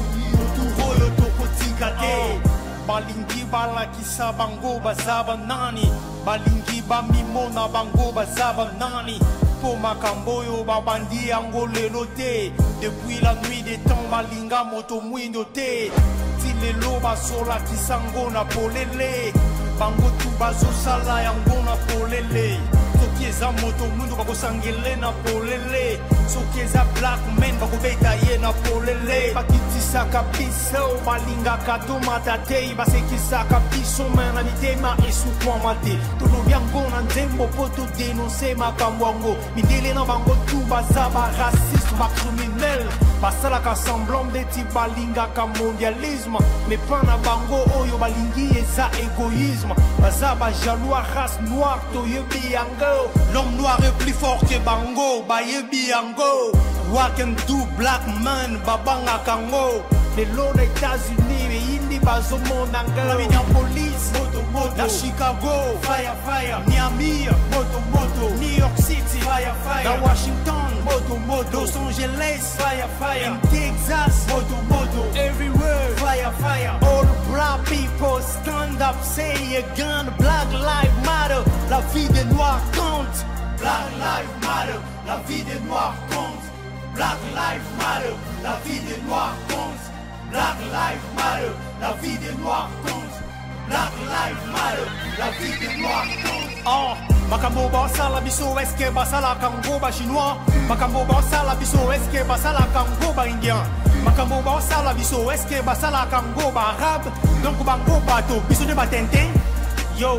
oyo toko tikate. Balingi balakisa bango bazaba nani, balingi bamimona bango bazaba nani. Po makambo yo babandi yango lelo te. Depuis la nuit des temps balinga moto mwindo te. Ti lelo basola kisango na polele. Bango tu bazo sala yango na polele. Sokieza moto mundu bako sangele na polele. Sokieza black men bako beta ye na polele. Bakitisa kapiso balinga kato matate. Basekisa kapiso mena mitema esu kwa mate. Tolo biango na nzembo poto denonse makamwango. Mindele na bango tu bazaba raciste ba criminel. Basala ka semblant beti balinga ka mondialisme. Mais pas na bango oyo balingi eza égoïsme. Bazaba jaloux race noire to yebi yango. L'homme noir est plus fort que bango, bayebi yango. What can do black man, babanga kango. Les lots des États-Unis, mais indi bazo monanga. La Minneapolis, moto moto. Na Chicago, fire fire. Miami, moto moto. New York City, fire fire. Na Washington, moto moto. Los Angeles, fire fire. In Texas, moto moto. Everywhere, fire fire. All black people stand up, say again, Black Lives Matter. La vie des noirs compte. Black Lives Matter. La vie des noirs compte. Black Lives Matter. La vie des noirs compte. Black Lives Matter, la vie des noirs compte. Black Lives Matter, la vie des noirs compte. Oh, makambo basala biso eske basala kango ba chinois. Makambo basala biso eske basala kango ba indien. Makambo basala biso eske basala kango ba arabe. Donc bango bato biso de batente. Yo,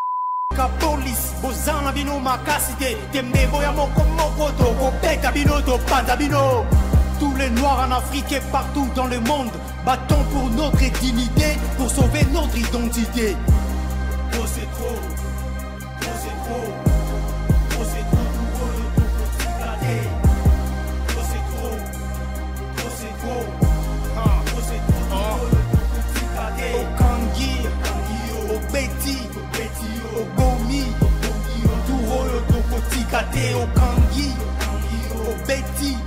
ka police bozana bino makasite. Tembe boya moko moko to ko peka bino to panda bino. Tous les noirs en Afrique et partout dans le monde, battons pour notre dignité, pour sauver notre identité. Oh c'est trop, oh c'est trop, oh c'est trop, oh c'est trop, oh c'est trop, oh c'est trop, au Kangi, au Betty, au Bomi, tout royo toko tikate, au Kangi, au Betty.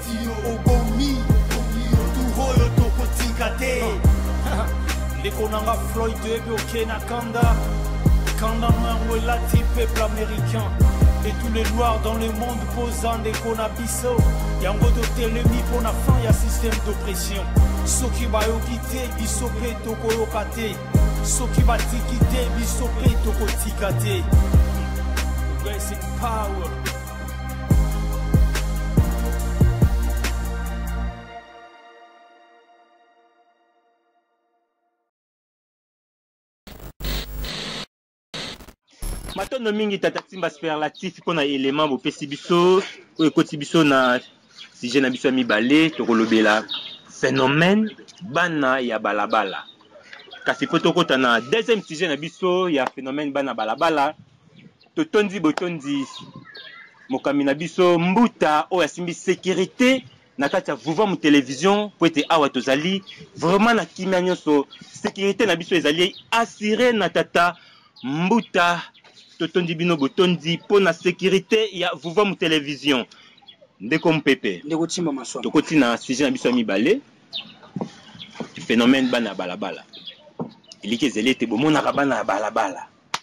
Les konanga Floyd de Kenya Kanda Kanda Mwela peuple américain. Et tous les noirs dans le monde posant des konabiso. Yango de telemi pour la fin y'a système d'oppression. Soki ba yokite bisope toko yokate. Soki ba tikite bisope toko tikate. Basic power. Matondo mingi tatatimba superlatif pona élément bo pesi biso o ekoti biso na sujet na biso mibale to kolobela phénomène bana ya balabala. Kasi poto kota na deuxième sujet na biso ya phénomène bana balabala to tondi botondi mokami na biso mbuta o yasimbi sécurité na kati ya vuva mu télévision po ete awa tozali vraiment na kimia nyonso sécurité na biso ezali assuré na tata mbuta totondi bino botondi pour la sécurité ya vuva mu télévision ndeko mpepe ndeko timba masoma tokoti na sujet na biso ya mibale phénomène bana balabala iliki ezali ete bomonaka bana ya balabala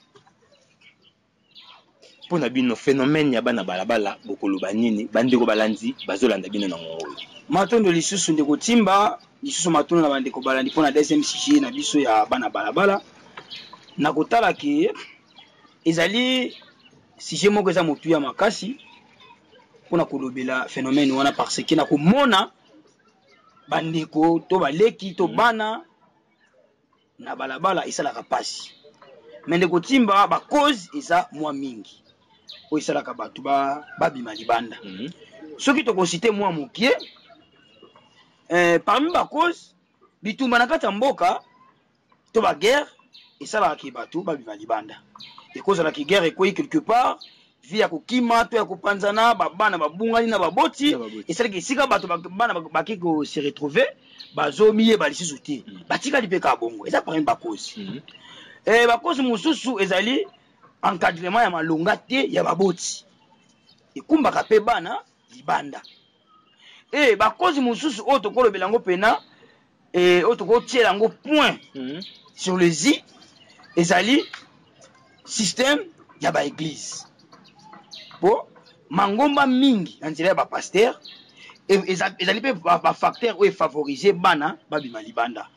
mpo na bino phénomène ya bana balabala bokoloba nini bandeko balandi bazolanda bino na ngongolo matondo lisusu ndeko timba lisusu matondo na bandeko balandi mpo na deuxième sujet na biso ya bana balabala na kotala ke ezali sujet moko eza motu ya makasi mpona kolobela phénomène wana parce que na komona bandeko to baleki to bana na balabala esalaka pasi me ndeko timba bacause eza mwa mingi oyo esalaka bato babima libanda soki tokosite mwa mokie eh, parmi bacause bitumba na kati ya mboka to baguerre esalaka ke bato babima libanda ekozalaki guerre ekoyi quelque part vi ya kokima to ya kopanzana babana babungani na baboti esalaki esika bato bana baki kose retrouver bazomiyeba lisusu te batikali mpe ka bongo eza parmi bacause eh, bacause mosusu ezali encadrement ya malonga te ya baboti ekumbaka mpe bana libanda e bacause mosusu oyo tokolobela yango mpena e, oyo tokotiela yango point sur les i ezali système ya baeglise po mangomba mingi na nzela ya bapaster ezali mpe bafacteur oyo efavorize bana babima libanda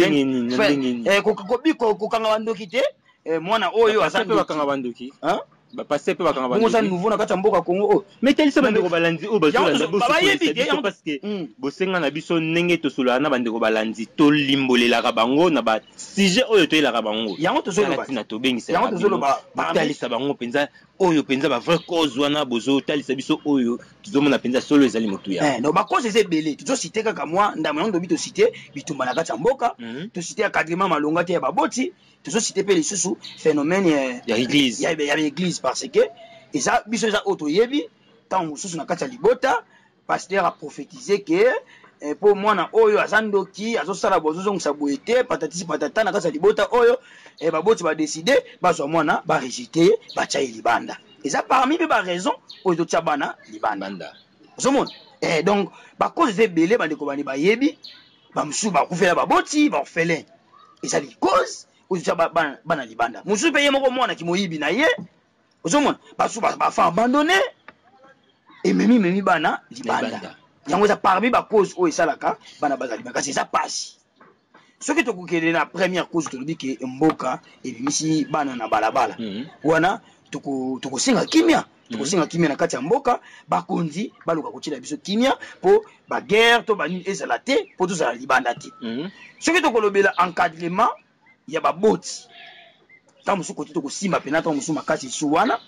kokanga bandoki te mwana oyo aza mpe bakanga bandoki bapase mpe bakanga bandoki bongo nouveau na kati ya mboka Kongo oyo mais talisa bandeko balandi oyo bazolanda biso parce que bosenga na biso ndenge tosololaka na bandeko balandi tolimbolelaka bango na basujet oyo toyelaka bango yango tozolobatina tobengisaka botalisa bango mpenza oyo mpenza bavrai cause wana bozotalisa biso oyo tozomona mpenza solo ezali motuya donc bacause eza ebele tozosite kaka mwa ndambo yango tobi tosite bitumba na kati ya mboka tosite encadrement malonga te ya baboti tozosite mpe lisusu phénomène ya église ya église parce que eza biso eza oyo toyebi ntango mosusu na kati ya libota pasteur aprophétise ke mpo mwana oyo aza ndoki azosala bozozongisa boye te patatisi patata na kati ya libota oyo baboti badeside bazwa mwana barejete ye batya ye libanda eza parmi mpe baraison oyo totya bana libanda ozomona donc bacause eza ebele bandeko bani bayebi bamosusu bakufela baboti baorphelin ezali cause oyo totya bana libanda mosusu mpe ye moko mwana kimoyibi na ye ozomona basusu bafa abandonne ememi memi bana libanda yango eza parmi bacause oyo esalaka bana bazali makasi eza pasi soki tokokende na première cause tolobi ke mboka ebimisi bana na balabala wana tokosenga kimia tokosenga kimia na kati ya mboka bakonzi baluka kotiela biso kimia mpo baguerre to banini ezala te mpo tozala libanda te soki tokolobela encadrement ya baboti ntango mosusu koti tokosimba mpena ntango mosusu makasi lisu wana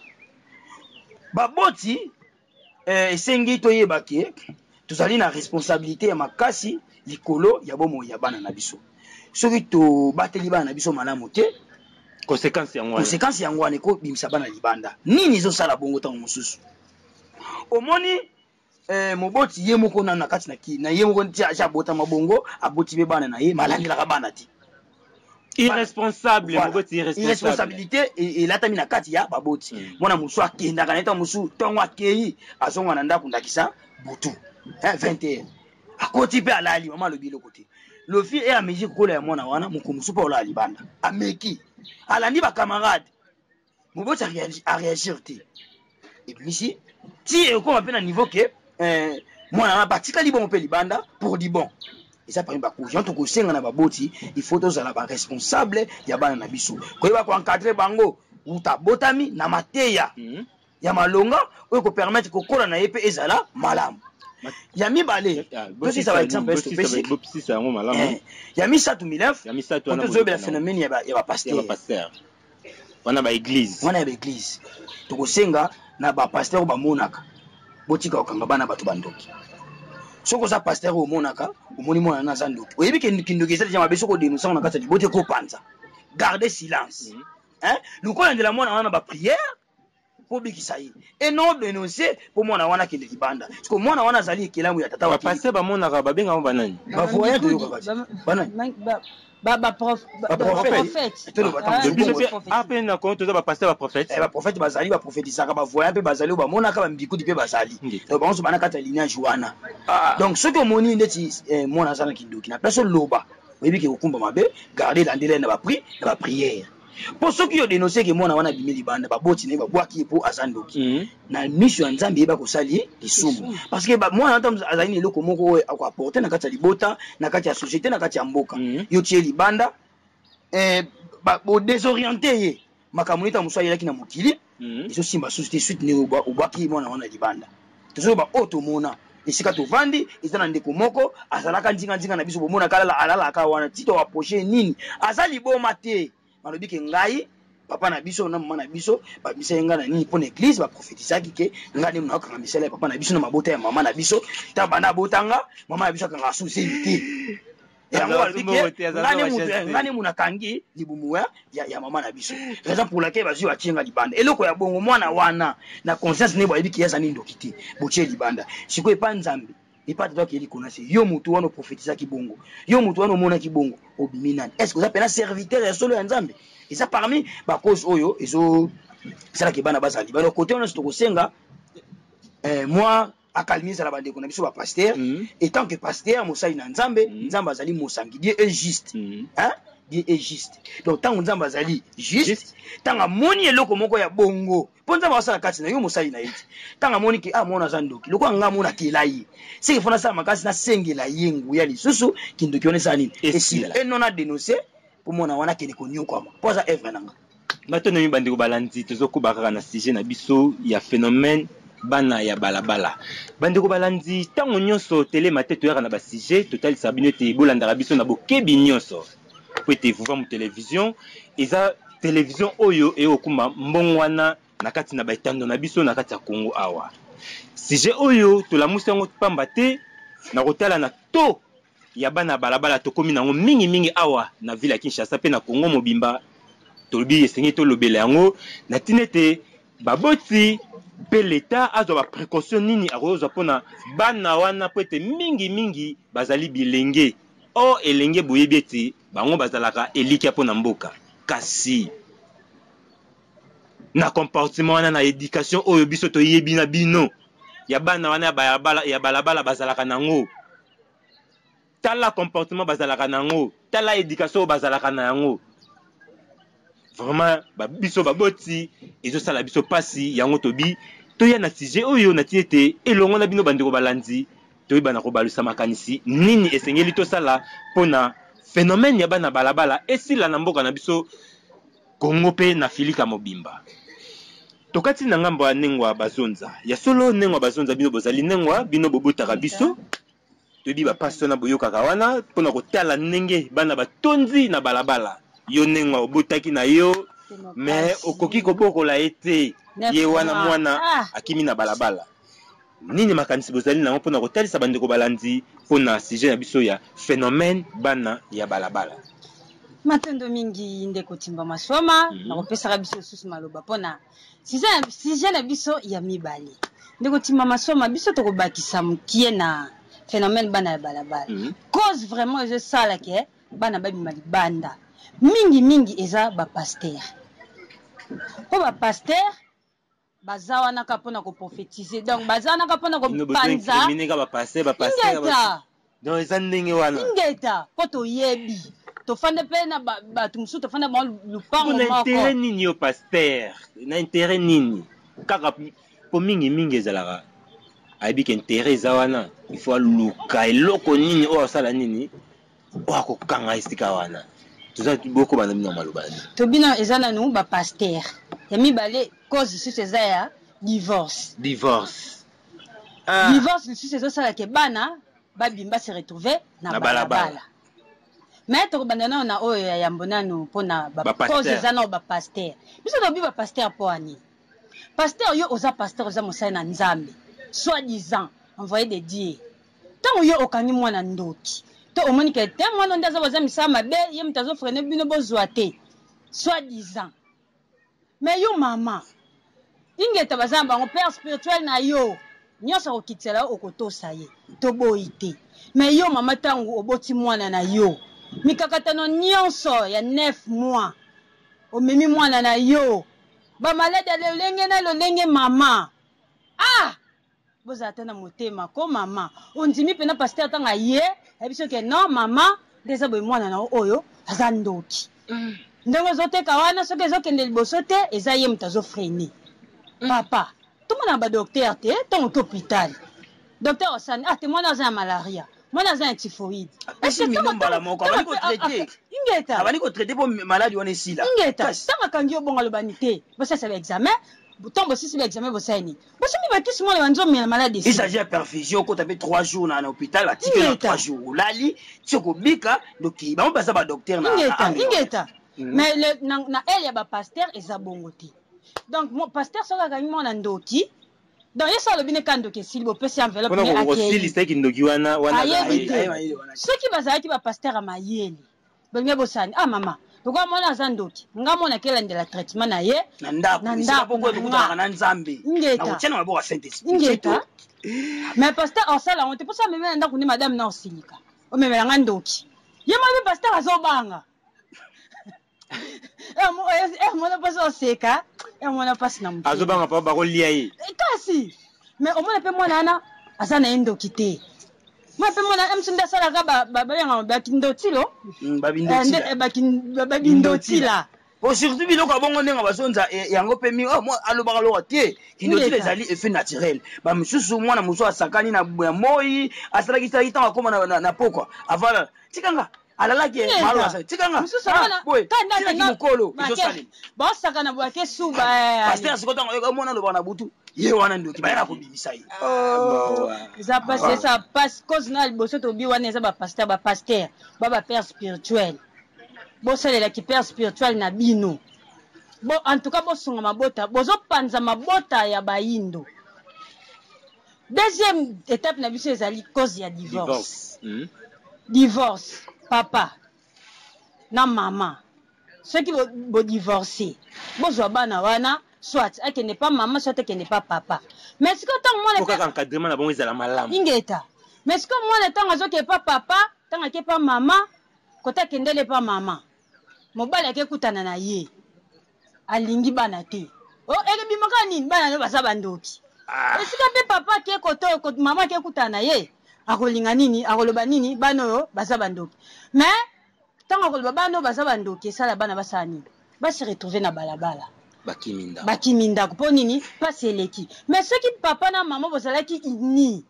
baboti esengi toyeba ke tozali na responsabilité ya makasi likolo ya bomoi ya bana na biso soki tobateli bana na biso malamu te conséquence yango wana conséquence yango wana ekobimisa bana libanda nini ezosala bongo ntango mosusu omoni moboti ye moko nano na kati na ye moko ti abotama bongo aboti mpe bana na ye malandelaka bana te irresponsable moboti irresponsabilité elatami na kati ya baboti mwana mosusu akendaka na ntango mosusu ntongo akei azonga na ndako ndakisa butu vingt et un akoti mpe alali mama alobi eloko te lofi e ameki kokola ya mwana wana moko mosusu mpe olala libanda ameki alandi bakamarade moboti aréagir te ebimisi ti ekoma mpe na niveau ke mwana wana batikali bongo mpe libanda pour di bon eza parmi bakuji yango tokosenga na baboti il faut tozala baresponsable ya bana na biso koyeba koencadre bango uta botami na mateya ya malonga oyo kopermettre kokola na ye mpe ezala malamu ya mibale tosisa baexemple bopesisa yango malamu ya misatu milef tozobela phénomène ya bapaster wana baeglise wana ya baeglise tokosenga na bapaster oyo bamonaka botika kokanga bana bato bandoki soki oza paster oyo omonaka omoni mwana na aza ndoki oyebi kindoki ezali ja mabe soki odenusango na kati ya libote kopanza garde silence lokola nzela mwana wana na baprière po bikisa ye et non dénoncer pour mwana wana kende libanda parce que mwana wana azali ekelamu ya tata wa passer ba mona ka ba benga ba nani ba voyant to yoka banani ba ba prof ba prophète to ba tango biso pe ape na ko to ba passer ba prophète ba prophète bazali ba prophétisaka ba voyant pe bazali ba mona ka ba mbikudi pe bazali donc ba so bana kata lignage wana donc ce que moni ndeti mwana sana kindoki na personne loba oyebi ke okumba mabe garder landela na ba pri na ba prière pour ceux qui ont dénoncé que mwana wana bimeli banda ba boti ne ba bwaki po azandoki na mission ya nzambe ba ko sali lisumu parce que ba mwana ata azali ne loko moko ako apporter na kati ya libota na kati ya société na kati ya mboka yo tie libanda eh ba bo désorienter ye makamunita muswa yelaki na mokili iso simba société suite ne ba obwaki mwana wana libanda tozo ba auto mona esika tovandi eza na ndeko moko azalaka ndinga ndinga na biso bomona kala alala ka wana tito wa poche nini azali boma te malobi ke ngai papa na biso na mama na biso ba bisa nga na nini pour l'église ba prophétisaki ke ngani mna kanga misala papa na biso na mabota ya mama na biso ta bana botanga mama na biso kanga susi te yango alobi ke ngani mutu ngani muna kangi libumu ya ya mama na biso raison pour laquelle bazio atinga libanda eloko ya bongo mwana wana na conscience ne boyebi ke yaza ni ndokiti botie libanda siko epa nzambe epa tata ke likona se yo mutu wana prophétisaki bongo yo mutu wana mona ki bongo obiminani est-ce que ça pena serviteur ya solo ya nzambe et ça parmi ba cause oyo ezo sala ke bana bazali bana côté on a to kosenga euh moi akalmiza la bande ko na biso ba pasteur et tant que pasteur mosali na nzambe nzambe azali mosangi Dieu est juste hein Dieu est juste donc tant nzambe azali juste tant amoni eloko moko ya bongo ponza ba sala kati na yo mosali na yiti tant amoni ke ah mona zandoki loko nga mona kelai c'est que fona sa makasi na sengela yengu ya lisusu kindoki onesa nini et si et non a dénoncer pour mona wana kene ko nyoko ma poza evre nanga bato na mibandi ko balanzi tozo baka na sujet na biso ya phénomène bana ya balabala bandi ko balanzi tango nyonso télé mateto ya na ba sujet total sabino te bolanda biso na bokebi nyonso po te vuva mu télévision eza télévision oyo e okuma mbongwana na kati na baitando na biso na kati ya Congo awa sujet oyo to la musango pamba te na kotala na to ya bana balabala to komi nango mingi mingi awa na ville ya Kinshasa pe na Congo mobimba tolobi esengi to lobela yango na tinete baboti pe l'État a ba précaution nini akozwa pona bana wana pete mingi mingi bazali bilenge o elenge boyebieti bango bazalaka elikia pona mboka kasi na comportement wana na éducation oyo biso to yebi na bino ya bana wana ya balabala ya balabala bazalaka nango tala comportement bazalaka nango tala éducation bazalaka na yango vraiment ba biso baboti ezo sala biso pasi yango tobi toya na sujet oyo na tiete elongo na bino bandeko balanzi toyi bana ko balusa makanisi nini esengeli to sala pona phénomène ya bana balabala esila na mboka na biso Congo pe na Filika mobimba tokati na ngambo ya nengwa bazonza ya solo nengwa bazonza bino bozali nengwa bino bobutaka biso tobi ba paso na boyoka kawana pona kotala nenge bana batonzi na balabala yo nengwa obutaki na yo mais okoki kobokola ete ye wana mwana akimi na balabala nini makanisi bozali nango mpona kotalisa bandeko balanzi mpona sujet na biso ya phénomène bana ya balabala matendo mingi ndeko timba masoma na kopesaka biso susu maloba mpona sujet na biso ya mibale ndeko timba masoma biso tokobakisa mokie na phénomène bana ya balabala cause vraiment ezosala ke bana babima libanda mingi mingi eza bapaster po bapaster baza wana ka pona ko prophétiser donc baza wana ka pona ko panza mineka bapaster bapaster donc eza ndenge wana ingeta po to yebi to fande pe na bato musu to fande ba lupango moko na intérêt nini yo paster na intérêt nini kaka po mingi mingi ezalaka aibi ke intérêt eza wana il faut luka eloko nini o asala nini o akokanga esika wana toza boko bana bino maloba to bino eza nanu ba paster ya mibale cause lisusu eza ya divorce divorce ah. divorce lisusu ezosala ke bana babimba se retrouver na, na balabala mais tokobanda nano na oyo ya yambo nanu mpona cause eza nao bapaster biso tobi bapaster mpo ani paster yo oza paster oza mosali na nzambe soi disant envoyé de Dieu ntango yo okangi mwana ndoki to omoni ke te mwana nde aza baza misala mabe ye moto azofrene bino bozwa te soi disant mais yo mama ingeta baza bango père spirituel na yo nyonso okitela okotosa ye toboyi te mais yo mama tangu oboti mwana na yo mikakatano nyonso ya neuf mois omemi mwana na yo bamalade lolenge na lolenge mama ah bozala te na motema ko mama ondimi mpena paster ntanga ye ayebi soki non mama nde eza boye mwana na oyo aza ndoki ndenge ozoteka wana soki ezokende liboso te eza ye moto azofrene papa tomona badokter te ntongo to hôpital docteur osani ah te mwana aza ya malaria mwana aza ya typhoïde ingeta abandi kotraite po maladi wana esila ingeta ntango akangi yo bongo alobani te bosasala examen ntongo bosisi baexamen bosali bosomi bakisi mwana banzomela maladi il s'agit ya perfusion okota mpe trois jours na hôpital atike na trois jours olali ti okobika doki bango baza badokter ingeta ingeta mais na ele ya bapaster eza bongo te donc mon pasteur soki akangi mwana ndoki donc ye so alobi ne ka ndoki esili bopesi enveloppe ne ayebi te soki bazalaki bapaster ya mayele bolingi bosani ah mama lokola mwana aza ndoki nga mona kelandela traitement na ye na ndako ingeta mais pasteur osala ngo te mposo amemela ndako nde madame na osilika omemelanga ndoki ye mabi pasteur azobanga mwana mpasi oseka mwana mpasi na moto azobanga pa bakolia ye kasi mais omona mpe mwana wana aza na ye ndoki te mwana mpe mwana mso nde asalaka babengaka bakindotilo babindotila po surtout biloko ya bongo ndenge bazonza yango mpe mingi alobaka loka te kindotila ezali effet naturel bamosusu mwana mosusu asakani na ya moi asalaki salaki ntango akóma na pokwa avala tikanga alalaki malo asa tikanga boy tikaki mokolo ezosali bosaka boyake suba pasteur sikotango mwana alobaka na butu ye wana ndoki bayaka kobimisa ye eza pasi eza pasi cause na liboso tobi wana eza bapaster bapaster ba bapère spirituel bosalelaki père spirituel na bino bo en tout cas bosunga mabota bozopanza mabota ya bayindo. Deuxième étape na biso ezali cause ya divorce divorce, mm. divorce. Papa na maman ceux qui vont divorcer bozwa bana wana soit akende pas maman soit akende pas papa mais ce que tant moi le encadrement na bon ezala malamu ingeta mais ce que moi le temps azoke pas papa tant ake pas maman kota kendele pas maman mobali akekutana na ye alingi bana te oh ekebi makani bana basa bandoki esika pe papa ke koto maman akekutana ye akolinga nini akoloba nini bana oyo baza bandoki mais tant akoloba bana oyo baza bandoki esala bana basala nini basi retrouver na balabala bakiminda bakiminda mpo nini pasi eleki mais soki papa na mama bozalaki ini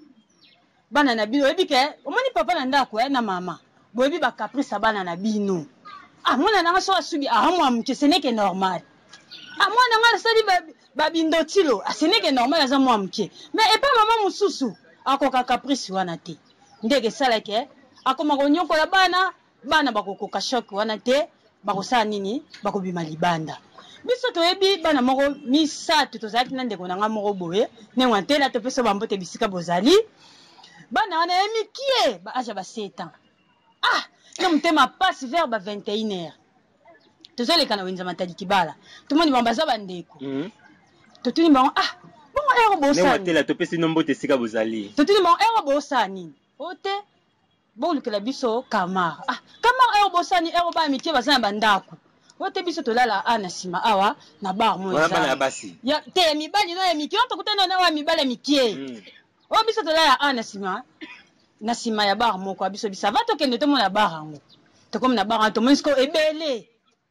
bana na bino oyebi ke omoni papa na ndako ya na mama boyebi bakaprice bana na bino ah mwana nanga so asubi ah mwa mke ce n'est que normal ah mwana nanga sali babindotilo ah ce n'est que normal aza mwa mke mais epa mama mususu akoka caprice wana te ndenge salake akoma konyokola bana bana bakokoka shock wana te bakosala nini bakobima libanda biso toyebi bana moko misato tozalaki na ndeko nanga moko boye nengwa ntela topesa bambote bisika bozali bana wana emikie baaja ba sept ans ah na mutema passe vers ba vingt et une heures tozoleka na wenza matadi kibala tomoni bamba za bandeko totuni bango ah bongo ero bosani nengwa topesa nombote sika bozali totuni bango ero bosani ote bolukela biso kamar ah kamar ero bosani ero ba mikie bazana bandako ote biso tolala ana sima awa na bar mo ya basi ya te mibali no ya mikie on tokutana na wa mibali mikie o biso tolala ana sima na sima ya bar moko biso bisava tokende tomona bar yango tokomi na bar to monisko ebele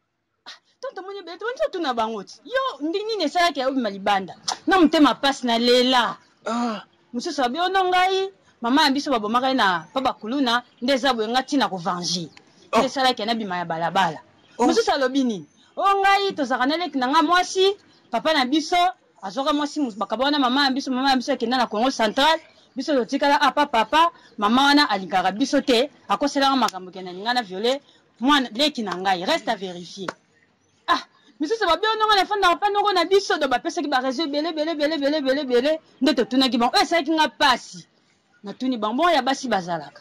tonto moni ebele to nzo tuna bango ti yo ndini ne sala ke obima libanda na mutema pasi na lela ah mususu abi ono ngai mama ya biso babomaka na papa kuluna ndeza boye ngati na kovanger nde sala ke na bima ya balabala mususu alobi nini o ngai tozaka na leki na nga mwasi papa na biso azoka mwasi bakabona mama ya biso mama ya biso akenda na Congo Central biso totikala apa papa mama wana alingaka biso te akoselanga makambo kena ninga na violer mwana leki na ngai reste à vérifier ah misusu babi ononga na fanda pa nongo na biso do bapesaki ba réseau bele bele bele bele bele bele nde totunaki bon esa ki nga pasi na tuni bambon ya basi bazalaka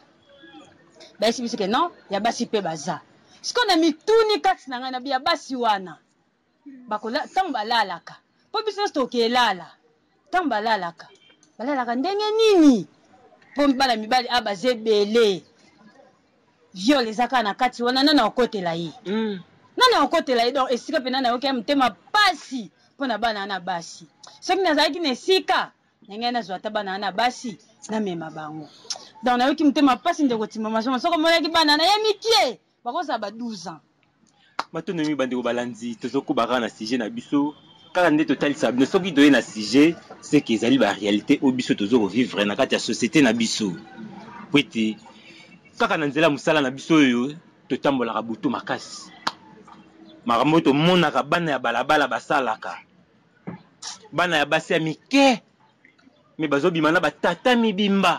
basi biso ke non ya basi pe baza siko na mituni kati na ngai na bia basi wana bakola tango balalaka po biso tokelala ntango balalaka balalaka ndenge nini po bana mibali a baza ebele viole eza kaka na kati wana nani akotela ye nani akotela ye donc esika mpe nani ayoki ya motema pasi mpo na bana na basi soki nazalaki na esika ndenge nazwa ata bana na basi namema bango donc nayoki motema pasi ndeko timba masoma soko monaki bana na ye mikie bakozala ba douze ans matondo mi bandeko balandi tozokobaka na sujet na biso kaka nde totalisa bino soki toye na sujet seke ezali baréalité oyo biso tozokovivre na kati ya société na biso po ete kaka na nzela mosala na biso oyo totambolaka butu makasi makambo oyo tomonaka bana ya balabala basalaka bana ya basi ya mike me bazobima na batata mibimba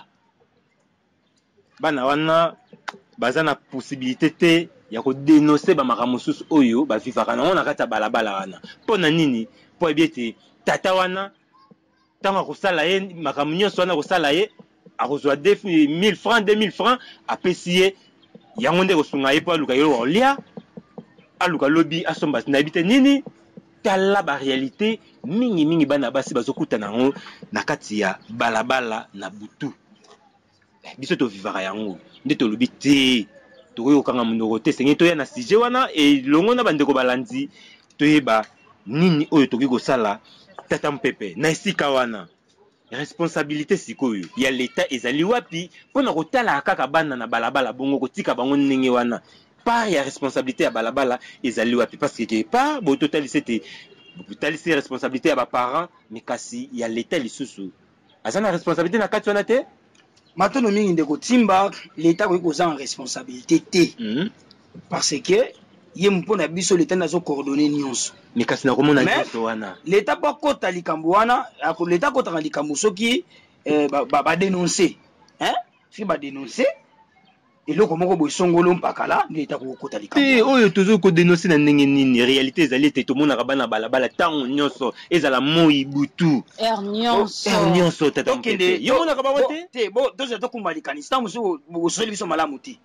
bana wana baza na possibilité te ya kodénoncer bamakambo mosusu oyo bavivaka nango na kati ya balabala wana mpo na nini mpo ebi ete tata wana ntango akosala ye makambo nyonso wana akosala ye akozwa mille francs deux mille francs apesi ye yango nde kosunga ye mpo aluka ye kolia aluka lobi asomba nayebi te nini tala baréalité mingimingi bana basi bazokuta nango na kati ya balabala na butu biso tovivaka yango nde tolobi te tokoki kokanga monoko te senge toya na sujet wana elongo na bandeko balandi toyeba nini oyo tokoki kosala tata mpepe na esika wana responsabilité sikoyo ya leta ezali wapi mpona kotala kaka bana na balabala bongo kotika bango ndenge wana part ya responsabilité ya balabala ezali wapi parce que part bo totalisi ete totalisi responsabilité ya baparent mais kasi ya leta lisusu aza na responsabilité na kati wana te matono mingi ndeko timba leta koki koza en responsabilité te parce que ye mpona biso leta nazo coordonner nyonso mais kasi nakomona nyonso wana leta po kota likambo wana leta kotaka likambo soki badénoncer soki badénoncer eloko moko boye songolo mpaka la leta kokota likambo te oyo tozo kodénoncer na ndenge nini réalité ezali ete tomonaka bana balabala ntango nyonso ezala moi butu er nyonso er nyonso tata mpepe yo monaka bango te te bo toza tokumba likanisi ntango mosusu bososeli biso malamu te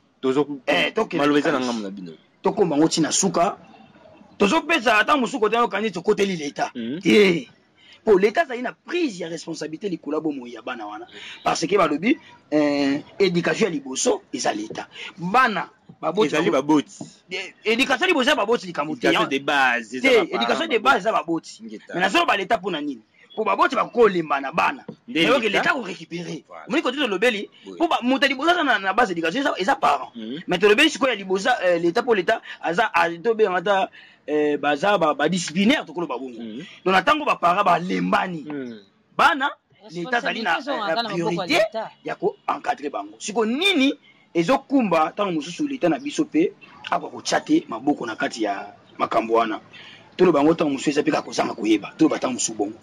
maloba eza na ngambo na bino tokomba ngo ntina suka tozopesa ata mosusu kote okani tokoteli leta te po leta azali na prise ya responsabilité likolo bomoi ya bana wana parce que balobi éducation ya liboso eza leta bana ezali baboti éducation liboso ya baboti likambo te éducation de base eza baboti mais nazolo baleta mpona nini po baboti bakolemba na bana nayoke leta korécupéré omoni kote tolobeli po moto ya liboso aza na base éducation eza parent mais tolobeli sikoyo ya liboso leta po leta aza tobengaka ata baza badisciplinaire tokoloba bongo donc na ntango baparent balembani bana leta azali na priorité ya koencadre bango siko nini ezokumba ntango mosusu leta na biso mpe akwa kotya te maboko na kati ya makambo wana toloba yango ntango mosusu eza mpe kaka kozanga koyeba toloba ntango mosusu bongo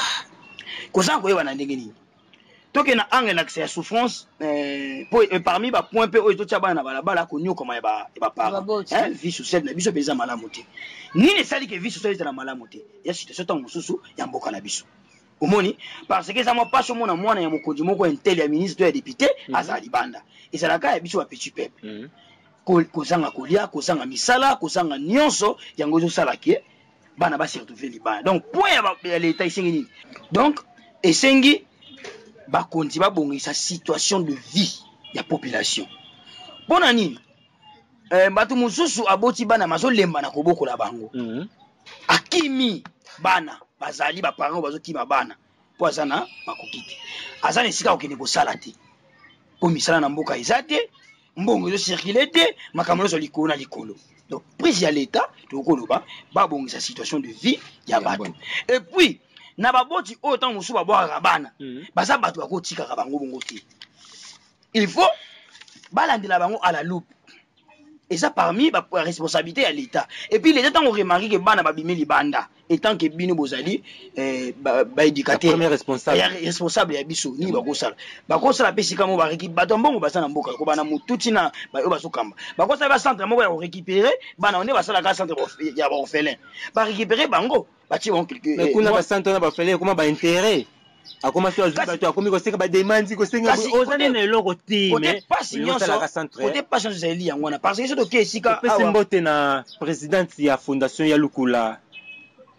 kozanga koyeba na ndenge nini toke na angle na ya souffrance po parmi bapoint mpe oyo totya bana na balabala konyokoma ya baparent vie sociale na biso mpe eza malamu te nini esali ke vie sociale ezala malamu te ya situation ntango mosusu ya mboka na biso omoni parce que eza mwa mpasi omona mwana ya mokonzi moko intel ya ministre to ya député azala libanda ezalaka ya biso bapetit peuple kozanga kolia kozanga misala kozanga nyonso yango ezosala ke bana basertouve libanda donc point ya leta esengi nini donc esengi bakonzi babongisa situation de vie ya population mpona nini bato mosusu aboti bana mazolemba na kobokola bango akimi bana bazali baparent bazokima bana mpo aza na makoki te aza na esika kokende kosala te mpo misala na mboka eza te mbongo ezocircule te makambo nyonso likolo na likolo donc prise ya leta tokoloba babongisa situation de vie ya bato et puis na baboti oyo ntango mosusu babwakaka bana baza bato bakotikaka bango bongo te il faut balandela bango à la loupe eza parmi ba responsabilité ya l'État et puis l'État ntango remarque que bana babimi libanda etant que bino bozali ba éducateur responsable ya biso ni bakosala bakosala pe sika mo ba récupérer bato mbongo basana mboka ko bana mututi na ba yo bazokamba bakosala ba centre moko ya récupérer bana on est basala ka centre ya ba orphelin ba récupérer bango bati bon quelque mais kuna ba centre na ba orphelin comment ba intérêt akoma sio azuba tu akomi ko seka ba demande ko senga ozane na eloko te mais pas nyonso côté pas nyonso zeli yango na parce que c'est ok sika awa mbote na présidente ya fondation ya Lukula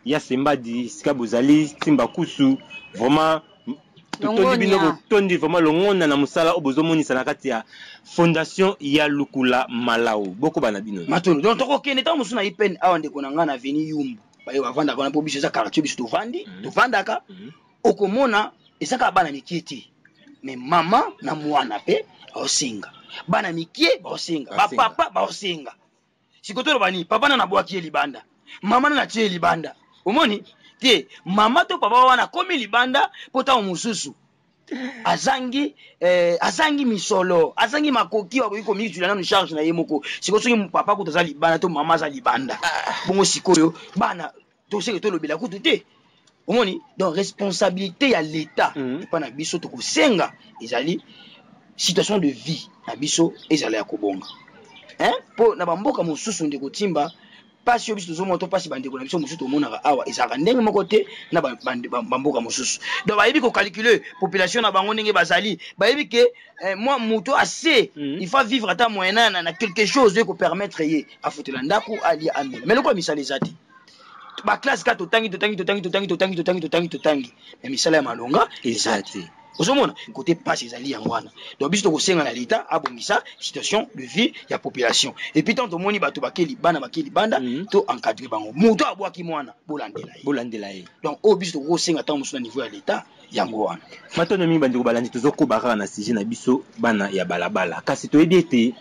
ya Sembadi sika bozali Timba Kusu vraiment totondi bino botondi vraiment longona na musala obozomonisa na kati ya fondation ya Lukula Malaw boko bana bino matono donc toko kene ta musuna ipen awa ndeko na ngana veni yumbu baye bavanda kona po biso za quartier biso to vandi to vandaka okomona esaka bana mikieti mais mama na mwana pe osinga bana mikie baosinga ba papa baosinga sikotoro bani papa na nabwaki libanda mama na tie libanda omoni tie mama to papa wana komi libanda pota omususu azangi eh, azangi misolo azangi makoki wa ko mi tulana no charge na yemoko sikosoki papa ko tozali libanda to mama za libanda bongo sikoyo bana to seke to lobela kutu te omoni donc responsabilité ya l'état mm. pa na biso to kosenga ezali situation de vie na biso ezali ya kobonga hein po na bamboka mosusu ndeko Timba pasi yo biso tozomo to pasi bandeko na biso mosusu tomonaka awa ezaka ndenge moko te na bamboka mosusu donc bayebi ko calculer population na bango ndenge bazali bayebi ke eh, moi moto assez mm. il faut vivre ata moyen na, na quelque chose de ko permettre ye afutela ndako ali amel mais loko misala ezati ba classe ka totangi totangi totangi totangi totangi totangi totangi totangi mais misala ya malonga ezati osomona côté passe ezali yangwana donc biso to kosenga na l'état abongisa situation de vie ya population et puis tant to moni bato bakeli bana bakeli banda mm. to encadrer bango moto abwaki mwana bolandela ye bolandela ye donc o biso to kosenga tant musu na niveau ya l'état yango wana matono mi bandiko balandi tozoko baraka na sujet na biso bana ya balabala kasi toyebi ete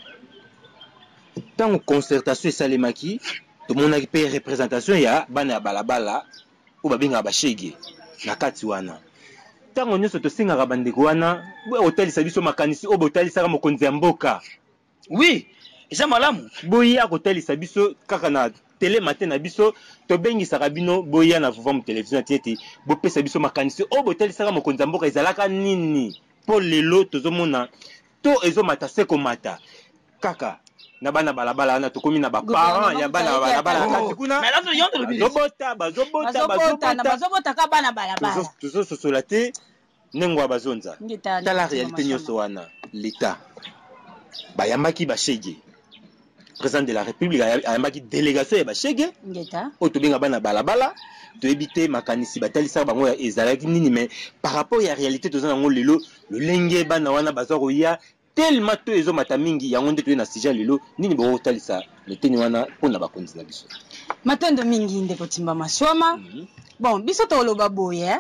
tant concertation esalemaki tomonaki pe représentation ya bana ya balabala o babenga bashege na kati wana tango nyonso tosengaka bandeko wana otalisa biso makanisi oyo botalisaka mokonzi ya mboka oui eza malamu boya kotalisa biso kaka na tele matin na biso tobengisaka bino boya na vuva mu télévision tieti bopesa biso makanisi oyo botalisaka mokonzi ya mboka ezalaka nini po lelo tozomona to ezomata se komata kaka na bana balabala wana tokomi na ba parents ya bana balabala kati kuna mais là to yondo lobi bazobota bazobota bazobota bazobota ka bana balabala tuzo sosola te nengwa bazonza tala réalité nyonso wana l'état bayambaki bashege président de la république ayambaki délégation ya bashege oyo tobenga bana balabala toyebi te makanisi batalisaka bango ezalaki nini mais par rapport ya réalité toza nango lelo lolenge bana wana baza koya tellement to ezomata mingi yango nde toye na sujet lelo nini bokotalisa leteni wana mpona bakonzi na biso matondo mingi ndeko Timba Maswama mm -hmm. bon biso toloba boye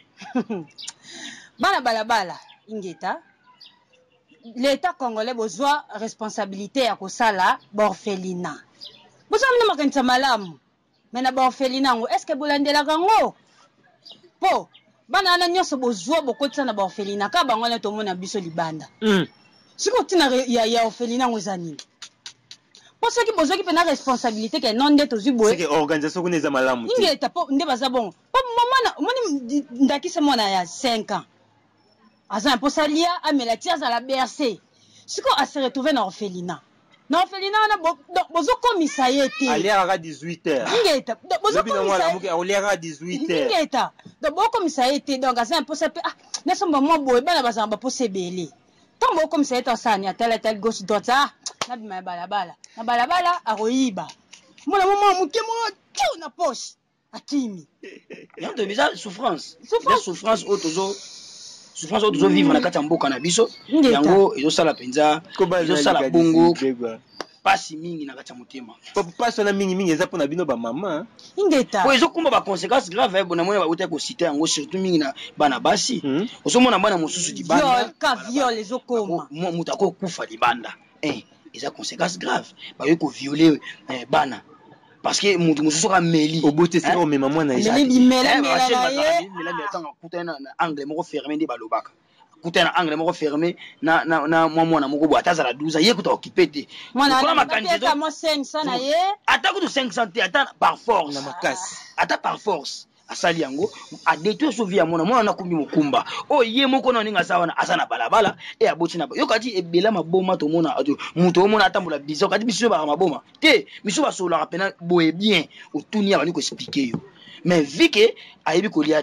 bana balabala ingeta l'état congolais bozwa responsabilité ya kosala borphelina bozwa mna makanisa malamu mena borphelina ngo est-ce que bolandelaka ngo po bana ana nyonso bozwa bokotisa na borphelina ka bango na tomona biso libanda mm. siko tina ya ya orphelinat ngoza nini po soki bozoki pe na responsabilité ke non nde tozwi boye c'est que organisation ko neza malamu ti nge ta po nde baza bon po mwana moni ndakisa mwana ya cinq ans aza po salia amela tia za la B R C siko a se retrouver na orphelinat na orphelinat na bozo komisa yete ali ara dix-huit heures nge ta bozo komisa muke ali ara dix-huit heures nge ta donc bo komisa yete donc aza po sa pe ah na somba mo boye bana baza ba po sebele tant comme ça est en sani à telle telle gauche droite ah na bima balabala na balabala aroyiba mona mama muke mo tu na poche akimi yando biza souffrance souffrance souffrance autozo souffrance autozo vivre na kati ya mboka na biso yango ezo sala penza ezo sala bongo pasi mingi na kati ya motema pasi na mingi mingi eza pona bino ba mama ingeta po ezo kumba ba conséquences grave bona mona ba uta ko citer yango surtout mingi na bana basi oso mona bana mosusu di banda viol ka viol ezo koma muta ko kufa di banda eh eza conséquences grave ba yo ko violer eh, bana parce que mutu mosusu ka meli obote sera o mema mwana eza meli mela mela ye mela mela tanga kutana na angle moko fermé ndi balobaka kutana angle moko fermé na na na mwana moko bo atazala douze ye kuta occupé te mwana na makanisa mo cinq cents na ye ata kutu cinq cents te ata par force na makasi ata par force asali yango a détruire so vie ya mwana mwana na kumbi mokumba o ye moko na ninga sawana asana balabala e aboti na yo kati ebela maboma to mona muto o mona atambola biso kati biso ba maboma te biso ba sola rapena boye bien otuni ya bani ko expliquer yo mais vu que ayebi ko liati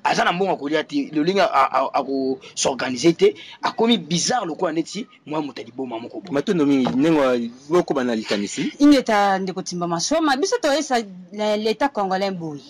aza na mbongo kolia te le linga a ko s'organiser te a commis bizarre le quoi neti moi mutali boma moko matondo mingi nengo boko bana likanisi ingeta ndeko timba masoma biso to esa l'état congolais boy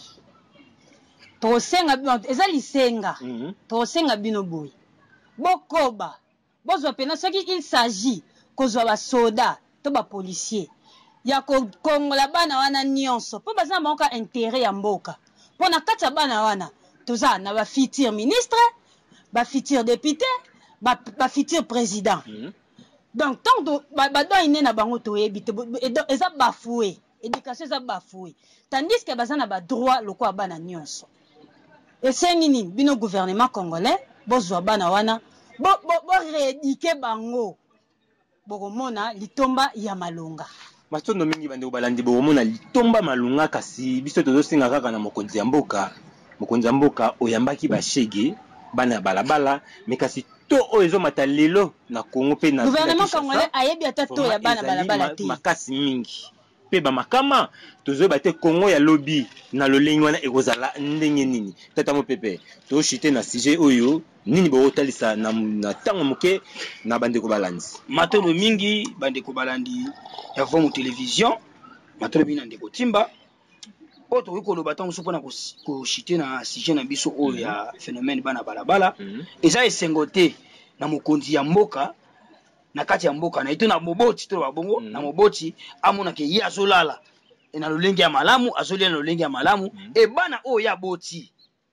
to senga eza lisenga to senga bino boy bokoba bozwa pena soki il s'agit kozwa ba soda to ba policier ya ko kongola bana wana nyonso po baza banka intérêt ya mboka pona kata bana wana toza na ba futur ministre ba futur député ba ba futur président mm -hmm. donc tant do ba do ine na bango to yebi eza bafoué éducation eza bafoué tandis que baza na ba droit loko bana nyonso esengi nini bino gouvernement congolais bozwa bana wana bo bo, bo rééduquer bango bokomona litomba ya malonga matondo mingi bande balandi bokomona litomba malonga kasi biso tozosenga kaka na mokonzi ya mboka mokonzi ya mboka oyambaki bashege bana balabala mais kasi to oyo mata lelo na Congo pe na gouvernement congolais ayebi ata to ya bana balabala te makasi mingi pe ba makama tozo bate Congo ya lobby na lolengi wana ekozala ndenge nini tata mo pepe to chite na sujet oyo nini bo otalisa na na tango moke na bandeko balandi matono mingi bandeko balandi ya vomu télévision matono bina ndeko timba oto ko lo batango so pona ko chite na sujet na biso oyo ya phénomène bana balabala eza esengote na mokonzi ya mboka na kati ya mboka na ito na moboti to babongo na moboti amona ke ya zolala na lolengi ya malamu azolia na lolengi ya malamu e bana oyo ya boti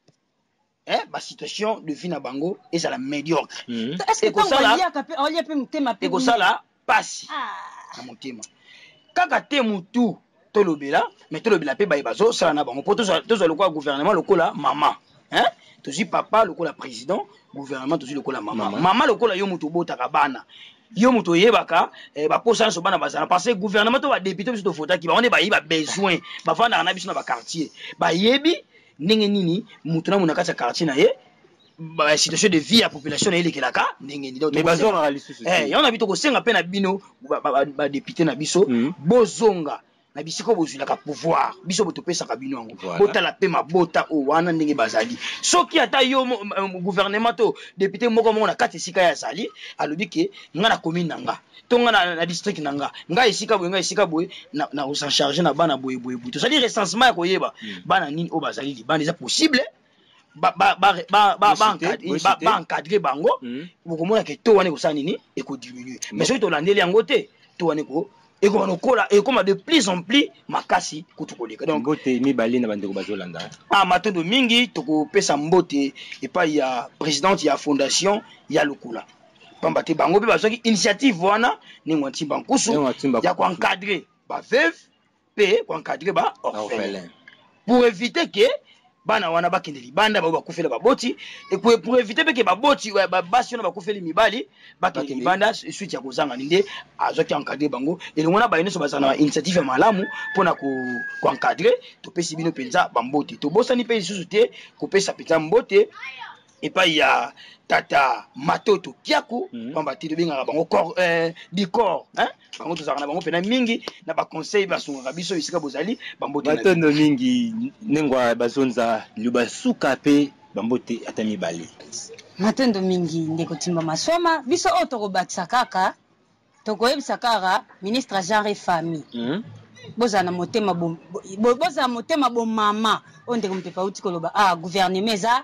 eh ba situation de vie na bango ezala médiocre est-ce que ça ya ka pe olia pe mutema pe ko sala pasi na mutema kaka te mutu to lobela mais to lobela pe ba bazo sala na bango poto to zo lokwa gouvernement lokola mama hein to ji papa lokola président gouvernement to ji lokola mama mama lokola yo mutu botaka bana yo mutu yebaka eh, ba posa so bana bazana parce que gouvernement to ba député biso to fotaki ba on ba yiba besoin ba vanda na biso na ba quartier ba yebi ndenge nini mutu na muna kati ya quartier na ye ba situation de vie ya population na ile kelaka ndenge nini mais bazonga lisusu eh yona bito ko senga pe na bino ba, ba, ba député na biso mm. bozonga na bisiko bozula ka pouvoir biso boto pesa ka bino ngo voilà. Botala pe mabota o wana ndenge bazali soki ata yo gouvernement to député moko moko na kati sika ya sali alobi ke nga na commune nanga to nga na, na district nanga nga esika boye nga esika boye na na on s'en charger na bana boye boye boye to sali recensement ya koyeba mm. bana nini o bazali li bana eza possible ba ba ba ba ba ba ba encadrer bango bokomona ke to wana ko sa nini e ko diminuer mais soki to landeli yango te to wana ko et comme et comme de plus en plus makasi kutukoleka donc bote mibali na bandeko bazolanda ah matondo mingi toko pesa mbote et pas il y a présidente il y a fondation il y a lokula pamba te bango pe bazoki initiative wana ningo ntimba nkusu ya ko encadrer ba veuve pe ko encadrer ba orphelin pour éviter que bana wana bakende libanda ba bakufela baboti et pour éviter que baboti ba basi na bakufeli mibali bakende libanda suite ya kozanga ninde azoki encadrer bango et ngona ba ine so bazana initiative ya malamu pona ko ko encadrer to pesi bino penza bambote to bosani pe susu te ko pesa penza mbote et pas il y a tata matoto kiaku pamba ti binga bango corps euh du corps hein bango to zakana bango pena mingi na ba conseil basunga biso isika bozali bambote batondo mingi nengwa bazonza lubasuka pe bambote atami bali matendo mingi ndeko timba masoma biso oto ko bakisa kaka to ko yebisa kaka ministre genre famille mm. boza na motema bo boza motema bo mama onde ko mpepa uti ko loba ah gouvernement za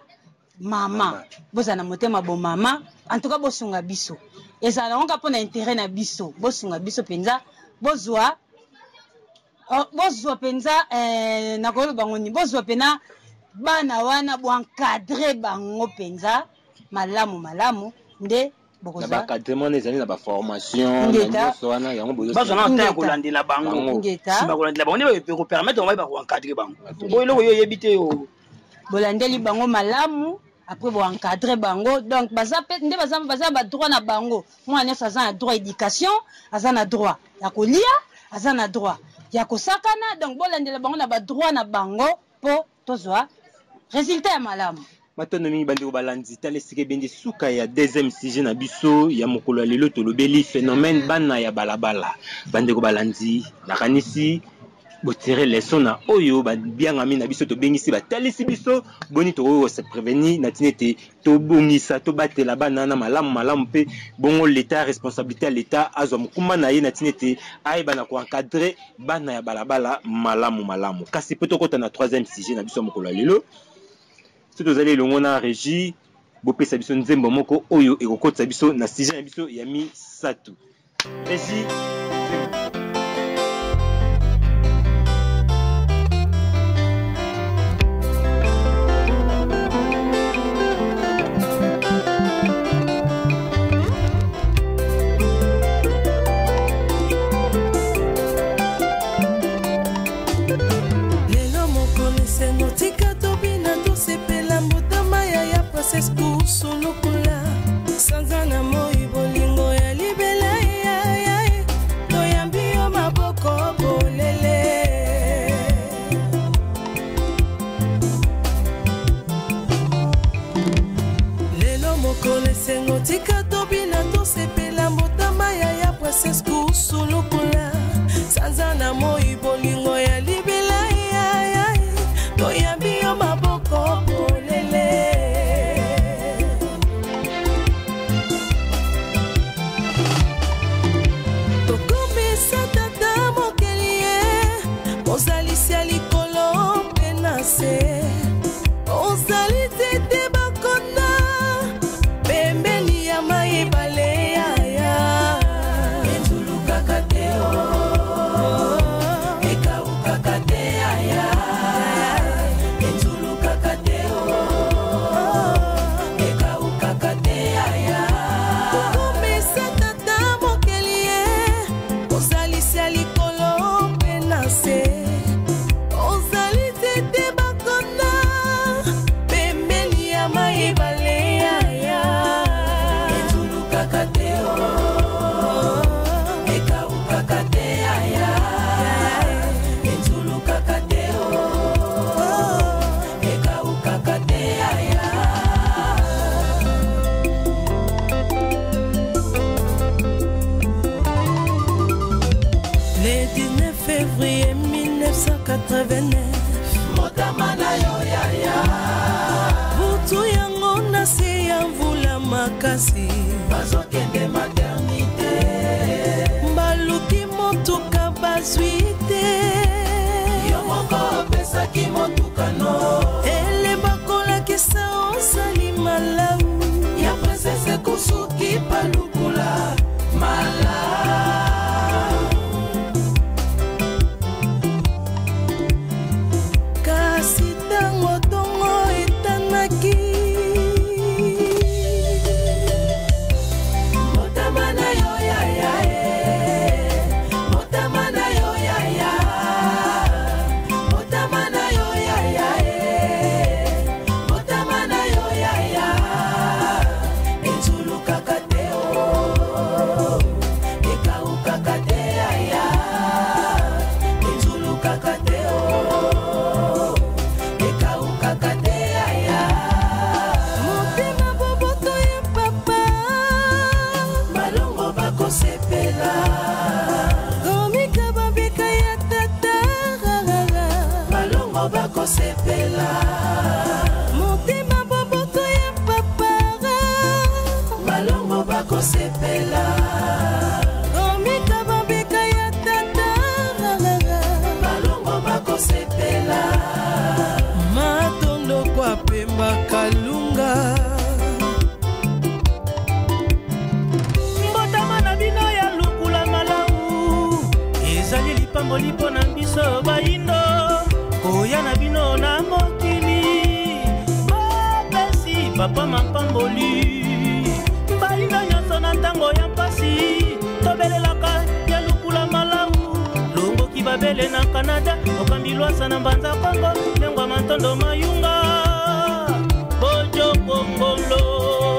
mama boza na motema bo mama en tout cas bosunga biso eza na onka pona intérêt na biso bosunga biso penza bozwa bozwa penza eh na ko bango ni bozwa pena bana wana bo encadrer bango penza malamu malamu nde bokoza na encadrement les années na ba formation na so wana yango bozo bazana ntango kolandela bango simba kolandela bango ne ba permettre on va ba encadrer bango boyelo yo yebite yo bolandeli bango malamu après bo encadrer bango donc baza pe nde baza baza ba droit na bango mwana aza na droit éducation aza na droit ya kolia aza na droit ya kosakana donc bolandela bango na ba droit na bango po tozwa résultat ya malamu matondo mingi bandeko balandi tale sike bende suka ya deuxième sujet na biso ya mokolo ya lelo tolobeli phénomène bana ya balabala bandeko balandi nakanisi botirer leçon na oyo ba bien ami na biso to bengisi ba talisi biso boni to se prévenir na tinete to bongisa to batela bana na malamu malamu pe bongo l'état responsabilité à l'état azwa mukuma na ye na tinete ay bana ko encadrer bana ya balabala malamu malamu kasi poto kota na troisième sujet na biso mokolo lelo si to zali longo na régie bopesa biso nzembo moko oyo ekokotsa biso na sujet na biso ya mi satu régie. Sanzana moi bolingo ya libela ya ya toyambio maboko bolele lelo mokole sengo tika tobina tosepela motama ya ya princesse kusulukula sanzana moi bolingo ya libela ya ya toyambio maboko bolele Ozali tete bakona pembeni ya mai bale ya ya etuluka kateo ekauka katea ya etuluka kateo ekauka katea ya komesa tata mokelie ozali sali kolo penase ozali tete février mille neuf cent quatre-vingt-neuf Motamana yo ya ya Butu yango nasi ya mvula makasi bazokende maternité Mbaluki motuka bazuite Yo moko pesaki motuka no Ele bakola kisa osali malamu Ya princesse kusuki palukula malamu sepela Motima boboto ya papara Balongo bako sepela Komika babika ya tata Balongo bako sepela Matondo kwa pemba kalunga Mbotama na bino ya lukula malau Ezali lipambo lipo na biso baindo Oya na bino na mokili Bapesi papa mapamboli Balinga nyonso na ntango ya mpasi Tobelelaka ya lukula malamu Longo kibabele na Canada Okambi lwasa na mbanza Kongo Lengwa mantondo mayunga Bojo Kongolo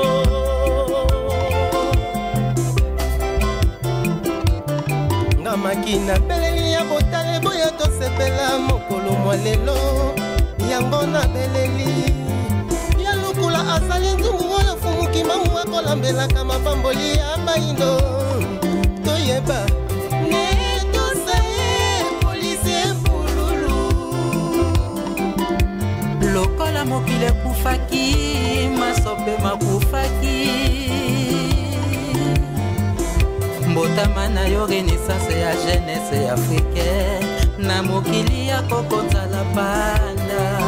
Makina beleli ya botale boya tosepela mokolo mwalelo yango na beleli ya lukula asali nzungu oyo fumuki mamu akolambelaka mapamboli ya baindo toyeba ne tosaye polisi lokola mokile kufaki masope makufaki mbotama na yo renaissance ya jeunesse africaine na mokili ya kokonzala panda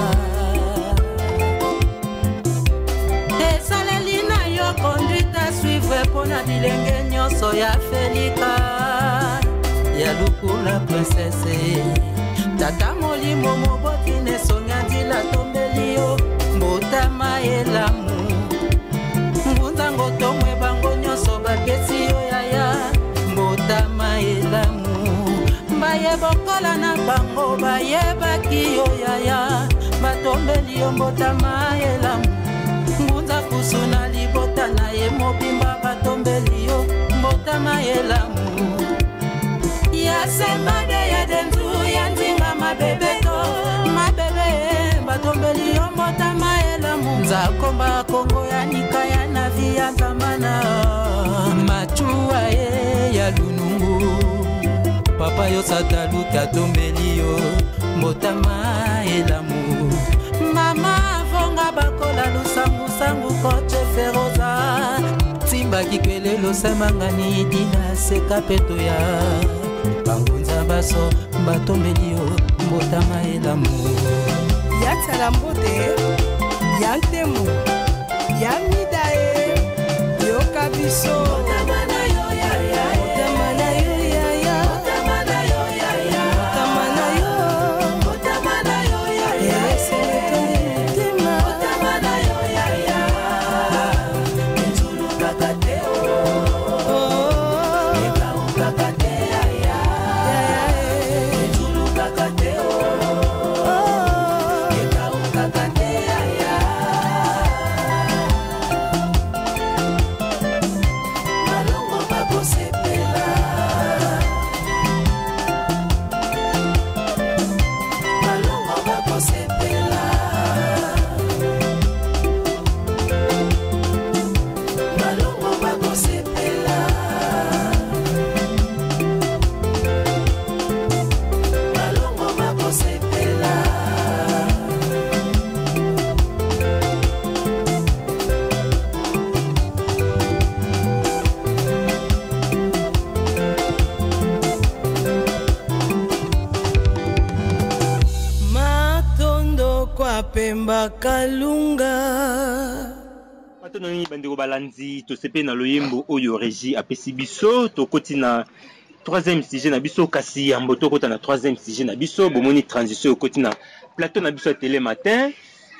esaleli na yo conduite à suivre mpona bilenge nyonso ya felika ya lukula princesse tata molimo moboti nesonga nzila tombeli yo mbotama elamu ngunzango tomwe bango nyonso bapesi yo yaya mbotama elamu baye bokola na bango bayebaki yo yaya batombeli yo mbotama elamu ngunza kusuna libota na ye mobimba batombeli yo mbotama elamu ya sembade ya denzu ya nzinga mabebeto mabebe batombeli yo mbotama elamu nzakomba kongo ya nika ya navi ya zamana machuwa ye ya lunungu papa yo sataluka tombeli yo mbotama elamu mama vonga bakola lusangu-sangu koche feroza timba kikwelelo semangani dina sekapeto ya bangunza baso batombeli yo mbotama elamu yatsala mbote ya ntemu ya midae yoka biso Pemba Kalunga Matono ni bandeko balanzi to sepe na loyembo oyo régie apesi biso to kotina troisième sujet na biso kasi ambo to kota na troisième sujet na biso bomoni transition kotina plateau na biso ya télé matin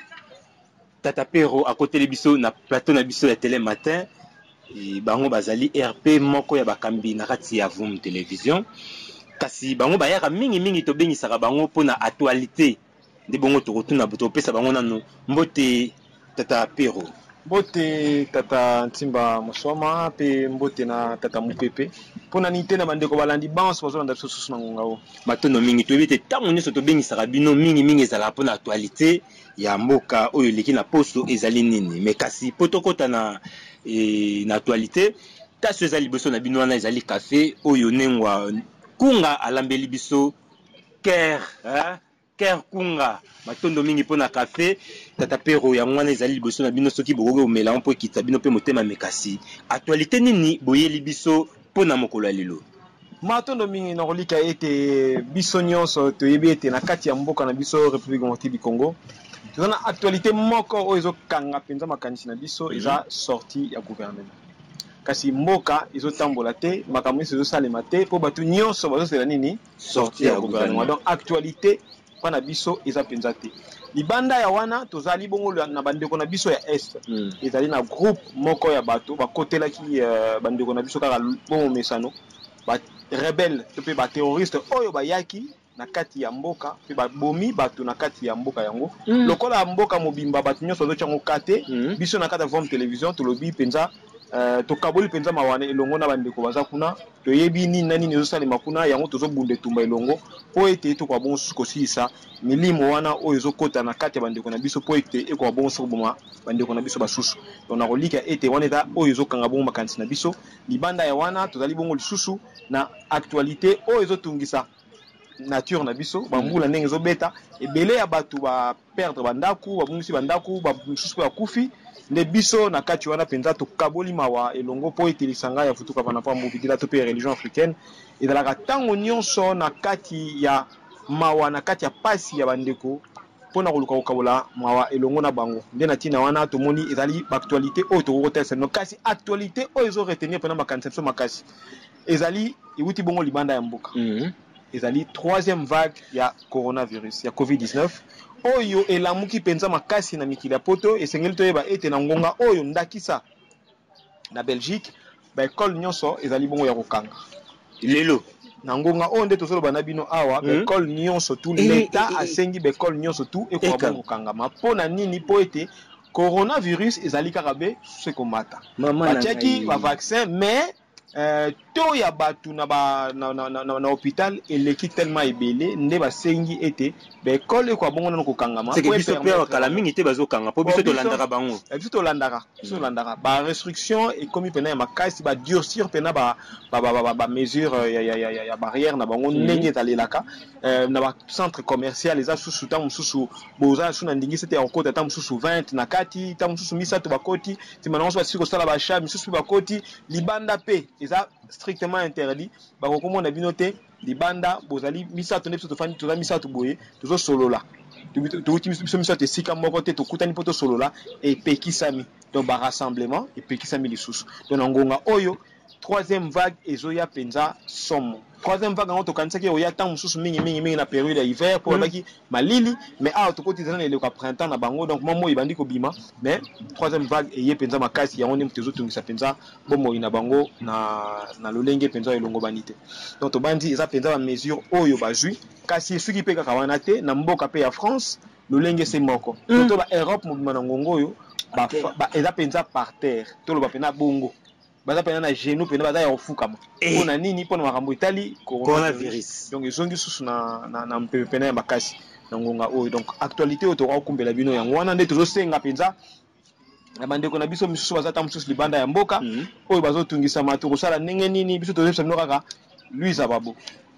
Tata Pero à côté de biso na plateau na biso ya télé matin e bango bazali R P moko ya bakambi na kati ya Vum télévision kasi bango bayaka mingi mingi to bengisaka bango pona actualité de bongo to rotuna buto pesa bango nano mbote Tata Pero mbote Tata Ntimba Mosoma pe mbote na Tata Mupepe pona nite na bandeko balandi banso bazo na susu na ngao matono mingi to bite tango nyoso to bengisaka bino mingi mingi ezala pona actualité ya mboka oyo leki na posto ezali nini mais kasi potokota na e, na actualité taso ezali boso na bino wana ezali café oyo nengwa kunga alambeli biso ker hein ker kunga matondo mingi pona café Tata Pero ya mwana ezali liboso na bino soki bokoki omela mpo ekita bino pe motema mekasi actualité nini boyeli biso pona mokolo ya lelo matondo mingi na kolika ete biso nyonso toyebi ete na kati ya mboka na biso République Démocratique du Congo tozana actualité moko oyo ezokanga penza makanisi na biso eza sortie ya gouvernement kasi mboka ezotambola te makambo nyonso ezosalema te mpo bato nyonso bazosela nini sortie ya gouvernement donc actualité pana biso eza penza te libanda ya wana tozali bongo na bandeko na biso ya est mm. ezali na groupe moko ya bato bakotelaki uh, bandeko na biso kaka bongo mesano ba rebelle to pe ba terroriste oyo bayaki na kati ya mboka pe ba bomi bato na kati ya mboka yango mm. lokola ya mboka mobimba bato nyonso bazochango kate mm. biso na kati ya Vom télévision to lobi penza Uh, to kaboli penza mawane elongo na bandeko baza kuna to yebi nini nani nezo salema kuna yango tozo bunde tumba elongo po ete to kwa bon suko sisa milimo wana oyo ezokota na kati ya bandeko na biso po ete e kwa bon suko boma bandeko na biso basusu to na kolika ete wana eza oyo ezokanga bongo makanisi na biso libanda ya wana tozali bongo lisusu na actualité oyo ezotungisa nature na biso bambula ndenge ezobeta ebele ya bato ba perdre bandaku babungisi bandaku bamosusu mpe bakufi nde biso na kati wana mpenza tokaboli mawa elongo mpo ete lisanga ya futuka bana mpa mobidila to mpe religion africaine ezalaka ntango nyonso na kati ya mawa na kati ya pasi ya bandeko mpona koluka kokabola mawa elongo na bango nde na ntina wana tomoni ezali baactualité oyo tokokotelesa no kasi actualité oyo ezoretenir mpena makanisa biso makasi ezali ewuti bongo libanda ya mboka ezali troisième vague ya coronavirus ya covid dix-neuf oyo elamuki mpenza makasi na mikili ya poto esengeli toyeba ete na ngonga oyo ndakisa na Belgique baekole nyonso ezali bongo ya kokanga lelo na ngonga oyo nde tozoloba na bino awa baekole nyonso tu leta asengi baekole nyonso tu ekoka bongo kokangama mpo na nini mpo ete coronavirus ezali kaka be susu ekomata batiaki bavaccin mais Euh, to ya batu na ba na na na, na hôpital eleki tellement ebele nde basengi ete ba école ko bongo na ko kangama c'est que biso pe kala mingi te bazo kanga po biso to landaka bango biso to landaka biso landaka ba restriction et comme pena ya makasi ba durcir pena ba ba ba ba mesure ya ya ya ya barrière na bango ndenge talelaka euh, na ba centre commercial eza susu ta mususu boza suna ndingi c'était en côte ta mususu vingt na kati ta mususu misato bakoti timana so siko sala ba chat mususu bakoti libanda pe eza strictement interdit bakokomona bino te libanda bozali misato ne biso tofandi toza misato boye tozo solola tokuti biso misato esika moko te tokutani mpo tosolola epekisami donc ba rassemblement epekisami lisusu donc na ngonga oyo troisième vague ezoya penza somo troisième vague ngo tokanisaki oya temps mususu mingi mingi mingi na période ya hiver pour baki malili mais ah tokoti tena le printemps na bango donc momo ibandi ko bima mais troisième vague eye penza makasi yango ndem tezotungisa penza bomo ina bango na na lolenge penza elongo banite donc to bandi eza penza ba mesure oyo bazui kasi suki pe kaka wana te na mboka pe ya France lolenge se moko to ba Europe mobima na ngongo oyo ba eza penza par terre to lo ba pena bongo baza pena na genou pena baza ya ofukama pona nini pona makambo itali coronavirus donc ezongi susu na na na mpepena ya makasi na ngonga oyo donc actualité oyo toka okumbela bino yango wana nde tozosenga penza na bandeko na biso misusu baza ta mususu libanda ya mboka oyo bazotungisa matu kosala ndenge nini biso tozebisa bino kaka Louise Ababo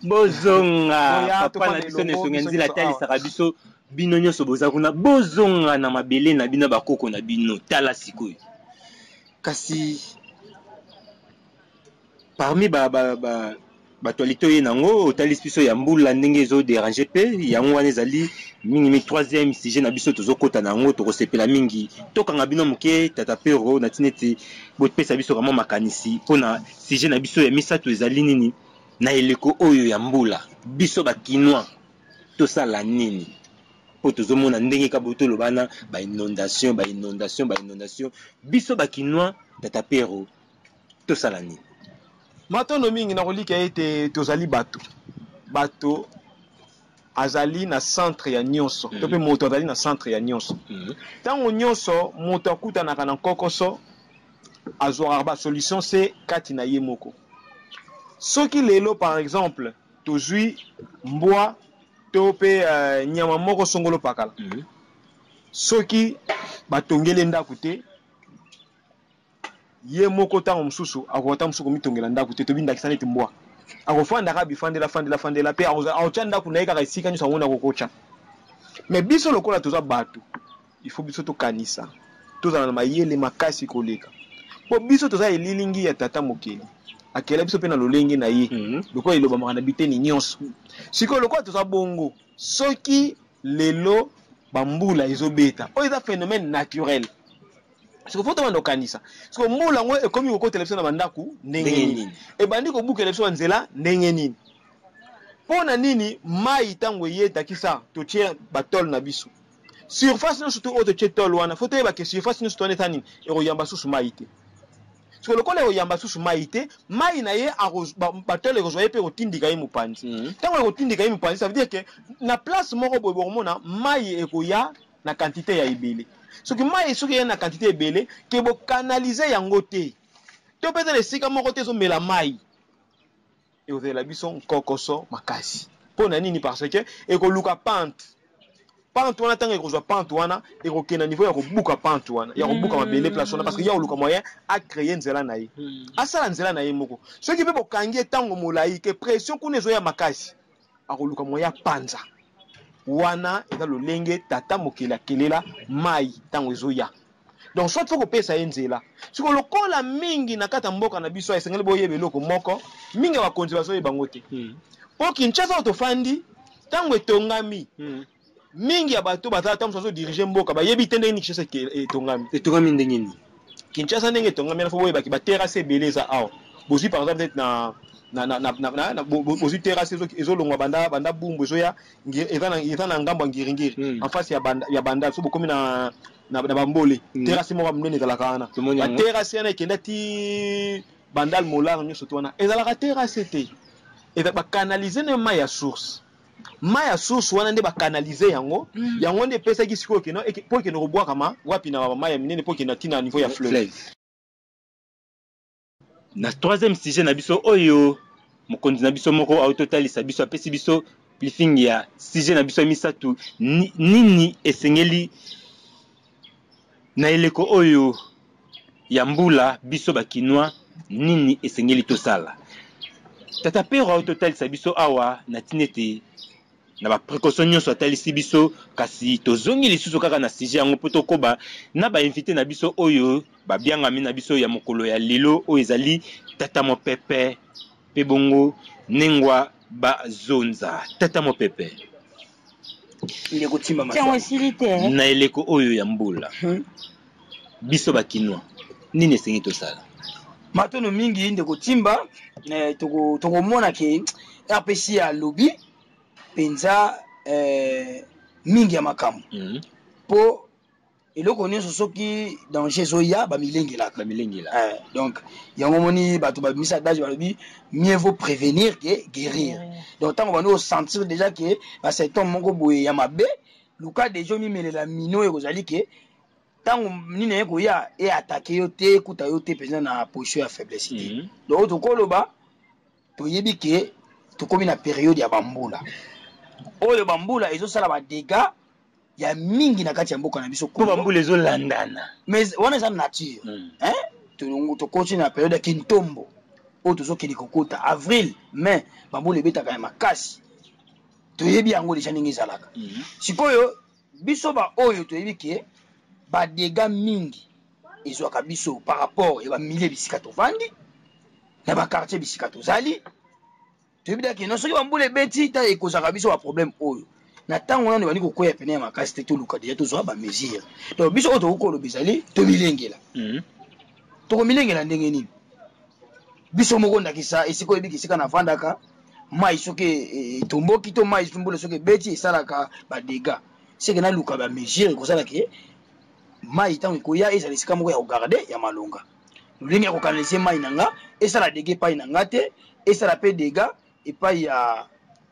bozonga papa na biso nesonga nzila talisaka biso bino nyonso boza kuna bozonga na mabele na bino bakoko na bino tala sikoyo kasi parmi ba ba ba batualité oyo nango otalisi biso ya mbula ndenge ezoderange mpe yango wana ezali mingi mingi troisième sujet na biso tozokota na yango tokosepela mingi tokanga bino moke tata pero na ntina ete bopesa biso kama makanisi mpona sujet na biso ya misato ezali nini na eleko oyo ya mbula biso bakinois tosala nini mpo tozomona ndenge kabo tolobana bainondation bainondation bainondation biso bakinois tata pero tosala nini matondo mingi na kolika ete tozali bato bato azali na centre ya nyonso to pe moto azali na centre ya nyonso ntango nyonso moto akutanaka na nkokoso azwaka ba solution se kati na ye moko soki lelo par exemple tozwi mbwa to pe uh, nyama moko songolo pakala soki batongele ndaku te ye moko tango mususu akota musuku mitongela ndaku te tobindakisa neti mbwa akofanda ka bifandela fandela fandela pe aocha ndaku na yeka isika nyusa ngona kokocha mais biso lokola toza bato il faut biso to kanisa tozala na mayele makasi koleka po biso toza elilingi ya tata mokeli akela biso pe na lolenge na ye lokola iloba makana biteni nyonso siko lokola toza bongo soki lelo bambula ezobeta o eza phénomène naturel parce que faut tomber dans kanisa parce que mbula ngo ekomi ko television na bandaku ndenge nini e bandi ko buka television nzela ndenge nini pona nini mai tango yeta kisa to tie batol na biso surface no surtout auto tie tol wana faut te ba que surface no surtout neta nini e ko yamba susu mai te parce que lokole ko yamba susu mai te mai na ye a batol e ko zoye pe ko tindika ye mupanzi tango ko tindika ye mupanzi ça veut dire que na place moko boye bomona mai e ko ya na quantité ya ibele soki mai soki ya na quantité ebele ke bo canaliser yango te to peut-être esika moko te zo mela mai e ozela biso nkokoso makasi pona nini parce que e ko luka pente pente wana tanga e ko zwa pente wana e ko kena niveau ya ko buka pente wana ya ko buka mabele place wana parce que ya luka moyen a créer nzela na ye asala nzela na ye moko soki pe bo kangi tango molai ke pression kuna ezo ya makasi akoluka moya panza wana eza lolenge tata mokili akelela mai ntango ezoya. Donc soit faut kopesa ye nzela siko lokola mingi na kata mboka na biso esengeli boyeba eloko moko mingi bakonzi bazoyeba ngo te po Kinshasa otofandi ntango etongami mingi ya bato bazala ntango bazodirige mboka bayebi te ndenge Kinshasa etongami etongami ndenge nini Kinshasa ndenge etongami fo boyebaki baterase ebele eza awa bozwi par exemple peut-être na na na na na na bozwi terase ezolongwa banda banda bumbu ezoya eza na ngambo ya ngiringiri en face ya banda ya banda so bokomi na na bambole terase moko munene ezalaka wana baterase wana ekenda ti bandal molar nyonso to wana ezalaka terase te eza bakanalize ne mai ya source mai ya source wana nde bakanalize yango yango nde epesaki sikoyo keno po ekende kobwakama wapi na mai ya minene po ekende ntina niveau ya fleuve. Na troisième sujet na biso oyo mokonzi na biso moko autotalisa biso apesi biso briefing ya sujet na biso ya misatu nini esengeli na eleko oyo ya mbula biso bakinois nini esengeli tosala. Tata Pero autotalisa biso awa na tinete na ba précaution nyonso atalisi biso kasi tozongi lisusu kaka na sujet yango po tokoba na ba invité na biso oyo ba biangami na biso ya mokolo ya lelo oyo ezali Tata Mopepe pe bongo Nengwa Bazonza. Tata Mopepe ile kotimba maswa na eleko oyo ya mbula biso bakinois nini esengi tosala matono mingi nde kotimba toko tokomona ke R P C ya lobby penza eh, mingi ya makambo mm -hmm. Po eloko nyonso soki danger zoya bamilengelaka bamilengelaka eh, donc yango moni bato babimisa adage balobi mieux vaut prévenir que guérir yeah. Donc tango bano sentir déjà que ba symptôme moko boye ya mabe luka dejo mimelela mino ekozali ke tango nini ekoya e attaquer yo te kuta yo te penza na position ya faiblesse mm -hmm. Donc tokoloba toyebi ke tokomi na période ya bambula oyo bambula ezosala ba dégâts ya mingi na kati ya mboka na biso ko bambula ezolandana mais wana eza nature mm. Hein tolongo tokotini na période ya kintombo oyo tozokende kokota avril mai bambula ebetaka ya makasi toyebi yango deja ndenge ezalaka mm -hmm. Sikoyo biso ba oyo toyebi ke ba dégâts mingi ezwaka biso par rapport ya bamilie bisika tovandi na bakartier bisika tozali toyebi ke non soki bambula ebeti ta ekozaka biso ba problème oyo na tango nano bani kokoya pene ya makasi te toluka deja tozwa ba mesure donc biso oyo tokokolo bizali tomilengela mm. Tokomilengela ndenge nini biso moko ndakisa esiko ebiki sika na vandaka mai soki etomboki to mai tumbula soki ebeti esalaka ba dégâts seke na luka ba mesure kozala ke mai tango ekoya ezala esika moko ya kogarde ya malonga ndenge ya kokanalize mai nanga esala dégâts epai na nga te esala pe dégâts epai ya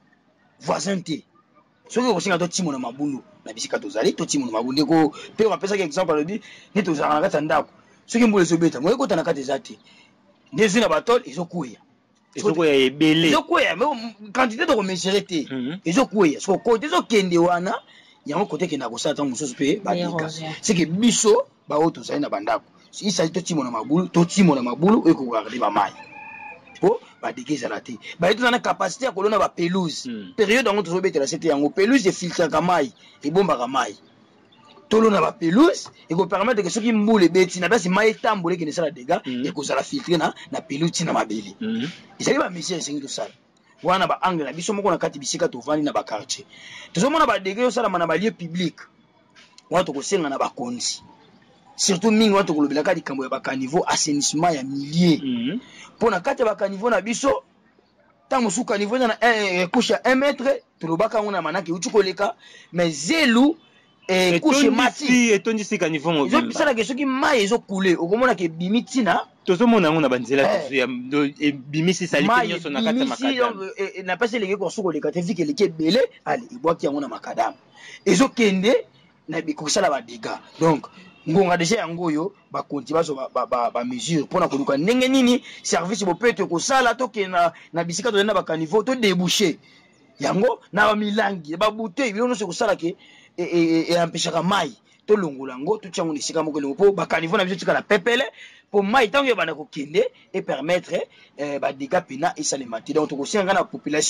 voisin te soki okosinga totimona mabulu na bisika tozali totimona mabulu ndeko mpe bapesaki exemple alobi nde tozalaka na kati ya ndako soki mbula ezobeta moye ekota na kati eza te nde ezwi na batole ezokweya ezokweya ebele ezokweya me quantité tokomesure te ezokweya soko kote ezokende wana yango kote ekenda kosala ntango mosusu mpe badika seke biso baoyo tozali na bandako isali totimona mabulu totimona mabulu oyo ekogarde bamai po badike ezala te baye tozala na capacité ya kolona bapelouse période yango tozobetela sete yango pelouse efiltraka mai ebombaka mai tolona bapelouse ekopermettre ke soki mbula ebeti na place mai etambola ekende esala dégâts ekozala filtre na na pelouse ntina mabele ezali bamesure esengi tosala wana baangle na biso moko na kati bisika tovandi na baquartier tozomona badégâts osalama na balie public wana tokosenga na bakonzi surtout mingi wana tokolobelaka likambo ya bakaniveau assainissement ya milieu mpo na kati ya bakaniveau na biso ntango mosusu kaniveau eza na couche ya un mètre tolobaka yango na manaki euti koleka mais zelu couche mati etondisi kaniveau mobimba ezobisalaka soki mai ezokule okomonaka ebimi ntina tozomona yango na banzela ebimisi sali pe nyonso na kati ya makadamu na pasi elenge kosu koleka te vike eleki ebele ale ebwaki yango na makadamu ezokende na bikosala badégâts donc ngonga deja yango oyo bakonti bazo bamesure mpona koluka ndenge nini service bopeto ekosala tokenda na bisika tozali na bakaniveau todébouche yango na bamilangi babutei bilo nyonso ekosalaka eampeshaka mai tolongola yango totia yango na esika moko elongo mpo bakaniveau na biso tikala pepele mpo mai ntango ebanda kokende epermettre badégâts mpena esalema te donc tokosenga na population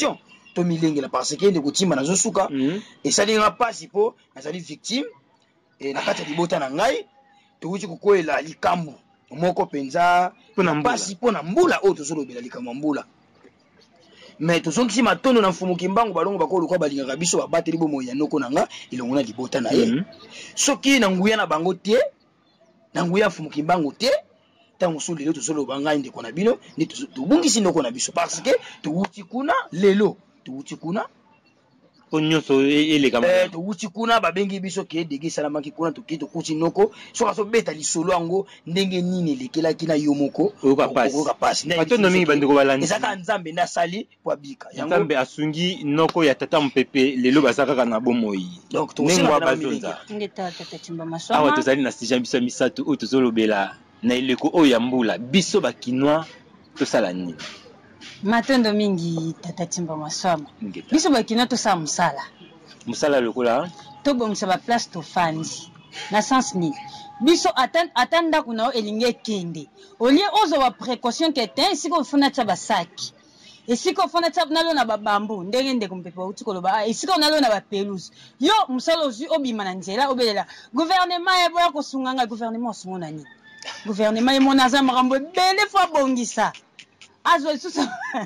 to milengela parce que ndeko timba nazo suka et ça linga pasi po nazali victime et na kati libota na ngai to wuti kokoela likambo moko penza pasi po na mbula o to zolobela likambo mbula mais to zonki matondo na mfumu kimbangu balongo bakolo kwa balinga biso babateli bo moya noko nanga ilongona libota na ye soki na nguya na bango tie na nguya mfumu kimbangu tie tango so lelo to zolo banga ndeko na bino ni to bungisi ndoko na biso parce que to wuti kuna lelo to wuti kuna onyoso ele kama eh to wuti kuna babengi biso ke dege salamaki kuna to kito kuti noko so kaso beta lisolo yango ndenge nini lekela kina yomoko oka pass oka pass batondo mingi bandeko balandi ezaka nzambe na sali po bika yango nzambe asungi noko ya tata mpepe lelo bazaka kana bomoi donc to ngwa bazonza ngeta tata timba masoma awa tozali na sija biso misatu o tozolobela na ileko o ya mbula biso bakinwa tosala nini matondo mingi tata timba masoma biso bakina tosala musala musala lokola to bongisa ba place to fandi na sens ni biso atan atanda kuna elinge kende olie ozo wa précaution que ten siko funa tsa basaki esiko funa tsa nalo na babambu ndenge ndeko mpepe uti koloba esiko nalo na ba pelouse yo musala ozu obima na nzela obelela gouvernement ya boya kosunganga gouvernement osungona ni gouvernement ye monaza makambo bele fois bongisa azo susa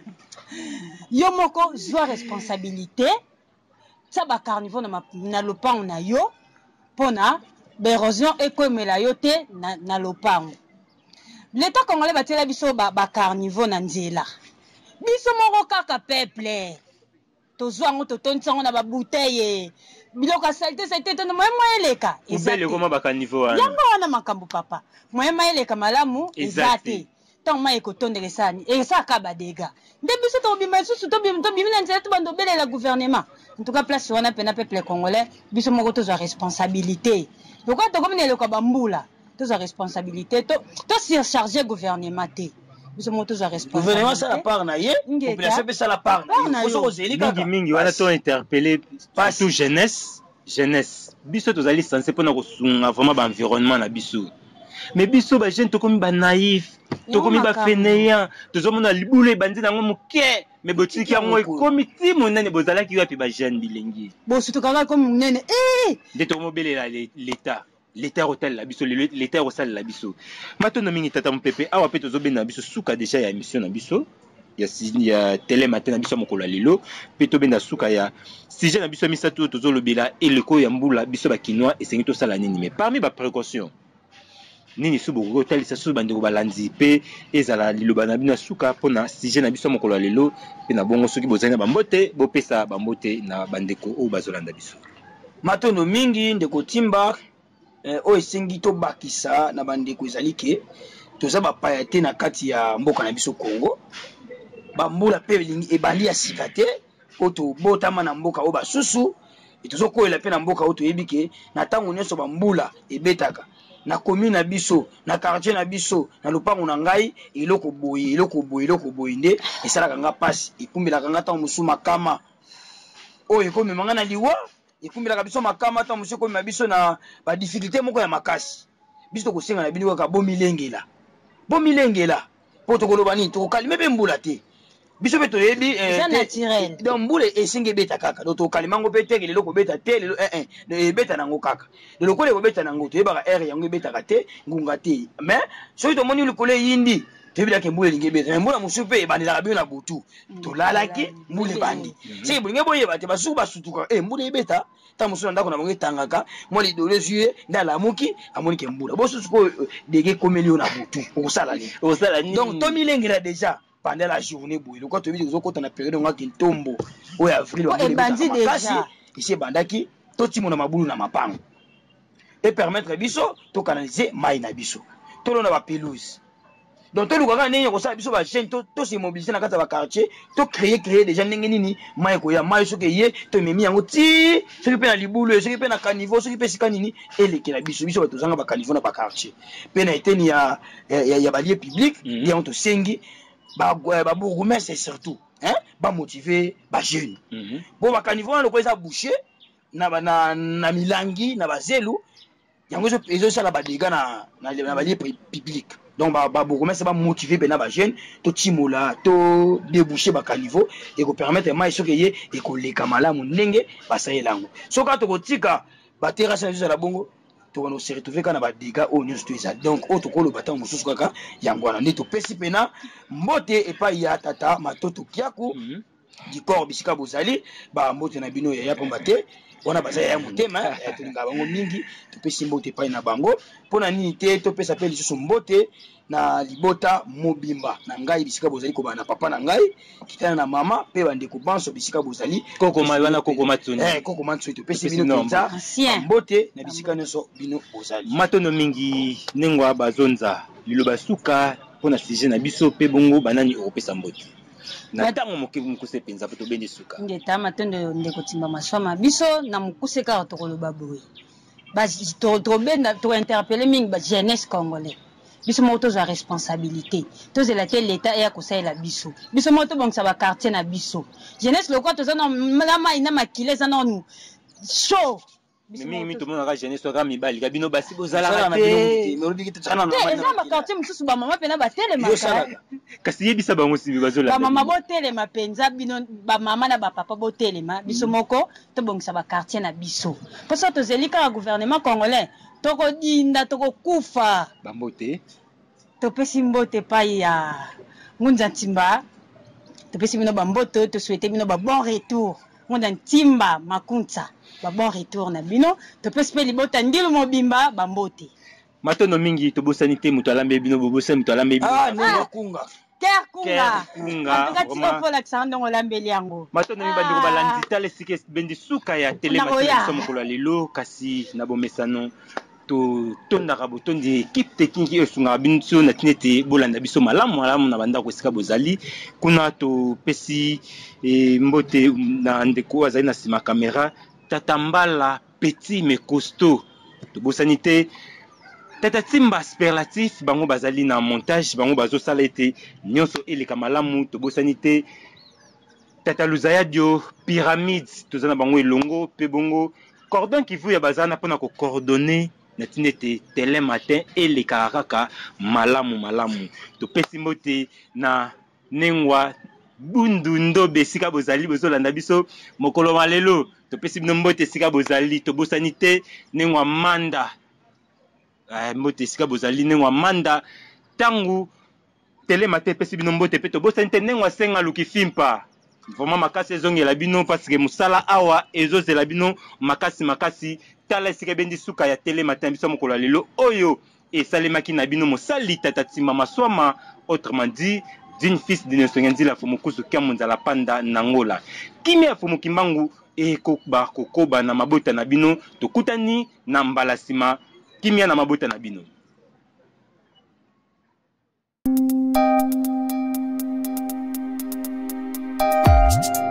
yo moko zwa responsabilité ça ba carnivore na na lopango na yo pona l'érosion ekomela yo te na, na lopango l'état congolais batela biso ba, ba carnivore na nzela biso moko kaka peuple tozwa ngo totonisa ngo na ba bouteille biloko salite salite to moye moye leka ezate koma ba carnivore yango wana makambo papa moye moye leka malamu ezate tant ma ekotondele sani et ça ka badega nde biso to bima susu to bima to bima na nzela to bando belela gouvernement en tout cas place wana pena peuple congolais biso moko tozwa responsabilité pourquoi to comme le kabambula tozwa responsabilité to to surcharger gouvernement te biso moko tozwa responsabilité gouvernement ça la part na ye population peut ça la part na ye faut oser mingi mingi wana to interpeller surtout jeunesse jeunesse biso tozali censé pona kosunga vraiment ba environnement na biso mais biso ba jeune to komi ba naïf to komi ba fainéant tozomona libule bandi nango muke mais botiki yango komi ti monene bozalaki wapi ba jeune bilengi bo surtout kaka comme monene eh de to mobelela l'état l'état hôtel la biso l'état hôtel la biso matono mingi tata mpepe awa pe tozobena biso suka déjà ya émission na biso ya ya télé matin na biso mokolo lelo pe tobenda suka ya sujet na biso misatu tozolobela eleko ya mbula biso ba kinois esengi to sala nini mais parmi ba précaution nini subo kotalisa suba ndeko balandi pe ezala liloba na bino suka pona sujet na biso mokolo lelo pe na bongo soki bozali na bambote bopesa bambote na bandeko o bazolanda biso matono mingi ndeko timba eh, o esengi to bakisa na bandeko ezalike toza bapaya te na kati ya mboka na biso Congo bambula pe ebali ya sika te po tobotama na mboka o basusu tozokoyela pe na mboka o toyebike na ntango nyonso bambula ebetaka na commune na biso na quartier na biso na lopango na ngai eloko boye eloko boye eloko boye nde esalaka nga pasi ekumbelaka nga ntango mosusu makama oyo ekomemanga na liwa ekumbelaka biso makama ntango mosusu ekomema biso na badifficulté moko ya makasi biso tokosenga na bino kaka bomilengela bomilengela po tokoloba nini tokokalime mpe mbula te biso pe toyebi donc mbula esengi ebeta kaka donc tokalimango mpe teke lelo kobeta te lelo un un ebeta nango kaka lelo kole kobeta nango toyebaka ere yango ebetaka te ngunga te mais soki tomoni likolo eyindi toyebelaki mbula elingi ebeta mais mbula mosusu mpe ebandelaka bino na butu tolalaki mbula ebandi seki bolingi boyeba te basuku basutuka e mbula ebeta ntango mosusu na ndako na bango etangaka mwa lidolo ezwi nde alamuki amonike mbula bosusu po dege ekomeli yo na butu okosala nini donc tomilengela déjà pendant la journée boy le quoi tu veux dire na période ngaki ntombo o ya avril o ebandi déjà ici bandaki to timo na mabulu na mapango et permettre biso to canaliser mai na biso to lona ba pelouse donc to lukaka nini ko sa biso ba jeune to to se mobiliser na kata ba quartier to créer créer déjà ndenge nini mai ko ya mai so ke ye to memi yango ti so ke pe na libulu so ke pe na caniveau so ke pe sika nini elekela biso biso ba to zanga ba caniveau na ba quartier pe na eteni ya ya ya balier public ya on to sengi ba ba bourgmestre surtout hein ba motiver ba jeune bon ba caniveau na ko eza boucher na na na milangi na bazelu yango zo ezo sala ba dégâts na na na balier public donc ba ba beaucoup ça va motiver bena ba jeune to timola to déboucher ba caniveau et ko permettre mai soki ye et ko leka malamu ndenge ba sayelango soka to ko tika ba terrasse na la bongo to ko no se retrouver kana ba dégâts au nyonso to eza donc auto ko lo bata mususu kaka yango wana ndi to pesi pena mbote et pas ya tata matoto kiaku du corps bisika bozali ba mbote na bino ya pomba te wana bazaya ya motema tulinga bango mingi topesi mbote pai na bango pona nini te topesa pe lisusu mbote na libota mobimba na ngai bisika bozali ko bana papa na ngai kitana na mama pe bande ko banso bisika bozali koko wana koko matsuni eh koko matsuni topesi bino penza mbote na bisika nyonso bino bozali matono mingi nengwa bazonza liloba suka pona sujet na biso pe bongo banani opesa mbote na tango moke mukuse penza poto beni suka ngeta matondo ndeko timba maswama biso na mukuse ka to koloba boye ba to to benda to interpeller mingi ba jeunesse congolais biso moto za responsabilité to zela te l'état ya kosaila biso biso moto bongsa ba quartier na biso jeunesse lokwa to za na lama ina makile za na nous chaud mimi mimi to mona ka jeunesse ka mibali ka bino basi bozala na bino melodi kita tsana na eza ma quartier mususu ba mama pena ba tele maka kasi yebisa bango sibi bazola ba mama bo tele mapenza bino ba mama na ba papa bo tele ma biso moko to bongsa ba quartier na biso parce que to zelika gouvernement congolais to ko dinda to ko kufa bambote to pesi mbote pa ya ngunza timba to pesi bino bamboto to souhaiter bino ba bon retour ngunza timba makunta ba bon retour na bino to pesi pe libota ndilo mobimba bambote matono mingi to bosani te muto alambe bino bobosani muto alambe bino ah no kunga ker kunga kunga vraiment ko la tsando ngolambeli yango matono mibandi ko balandi tale sike bendi suka ya tele matino somo ko lelo kasi na bomesano to tondaka botondi équipe technique esunga binso na tinete bolanda biso malamu malamu na banda ko sika bozali kuna to pesi e mbote na ndeko azali na sima caméra tatambala petit mais costaud to bosanité tata timba superlatif bango bazali na montage bango bazo sala ete nyonso eleka malamu to bosanité tata luzaya dio pyramide tozana bango elongo pe bongo cordon qui vuya bazana pona ko coordonner na tinete tele matin eleka kaka malamu malamu to pesi mbote na nengwa bundu ndobe sika bozali bozolanda biso mokolo malelo to pesi bino mbote sika bozali to bosanité nengwa manda eh mbote sika bozali nengwa manda tangu tele matin pesi bino mbote pe to bosanité nengwa senga luki fimpa vraiment makasi ezongela bino parce que musala awa ezozela bino makasi makasi tala sika bendi suka ya tele matin biso mokolo lelo oyo esalemaki na bino mosali tata timba maswama autrement dit d'une fils d'une songenzi la fomukusu kiamunza la panda nangola kimi ya fomu kimbangu e koba kokoba na mabota na bino tokutani na mbalasima kimi na mabota na bino Thank you.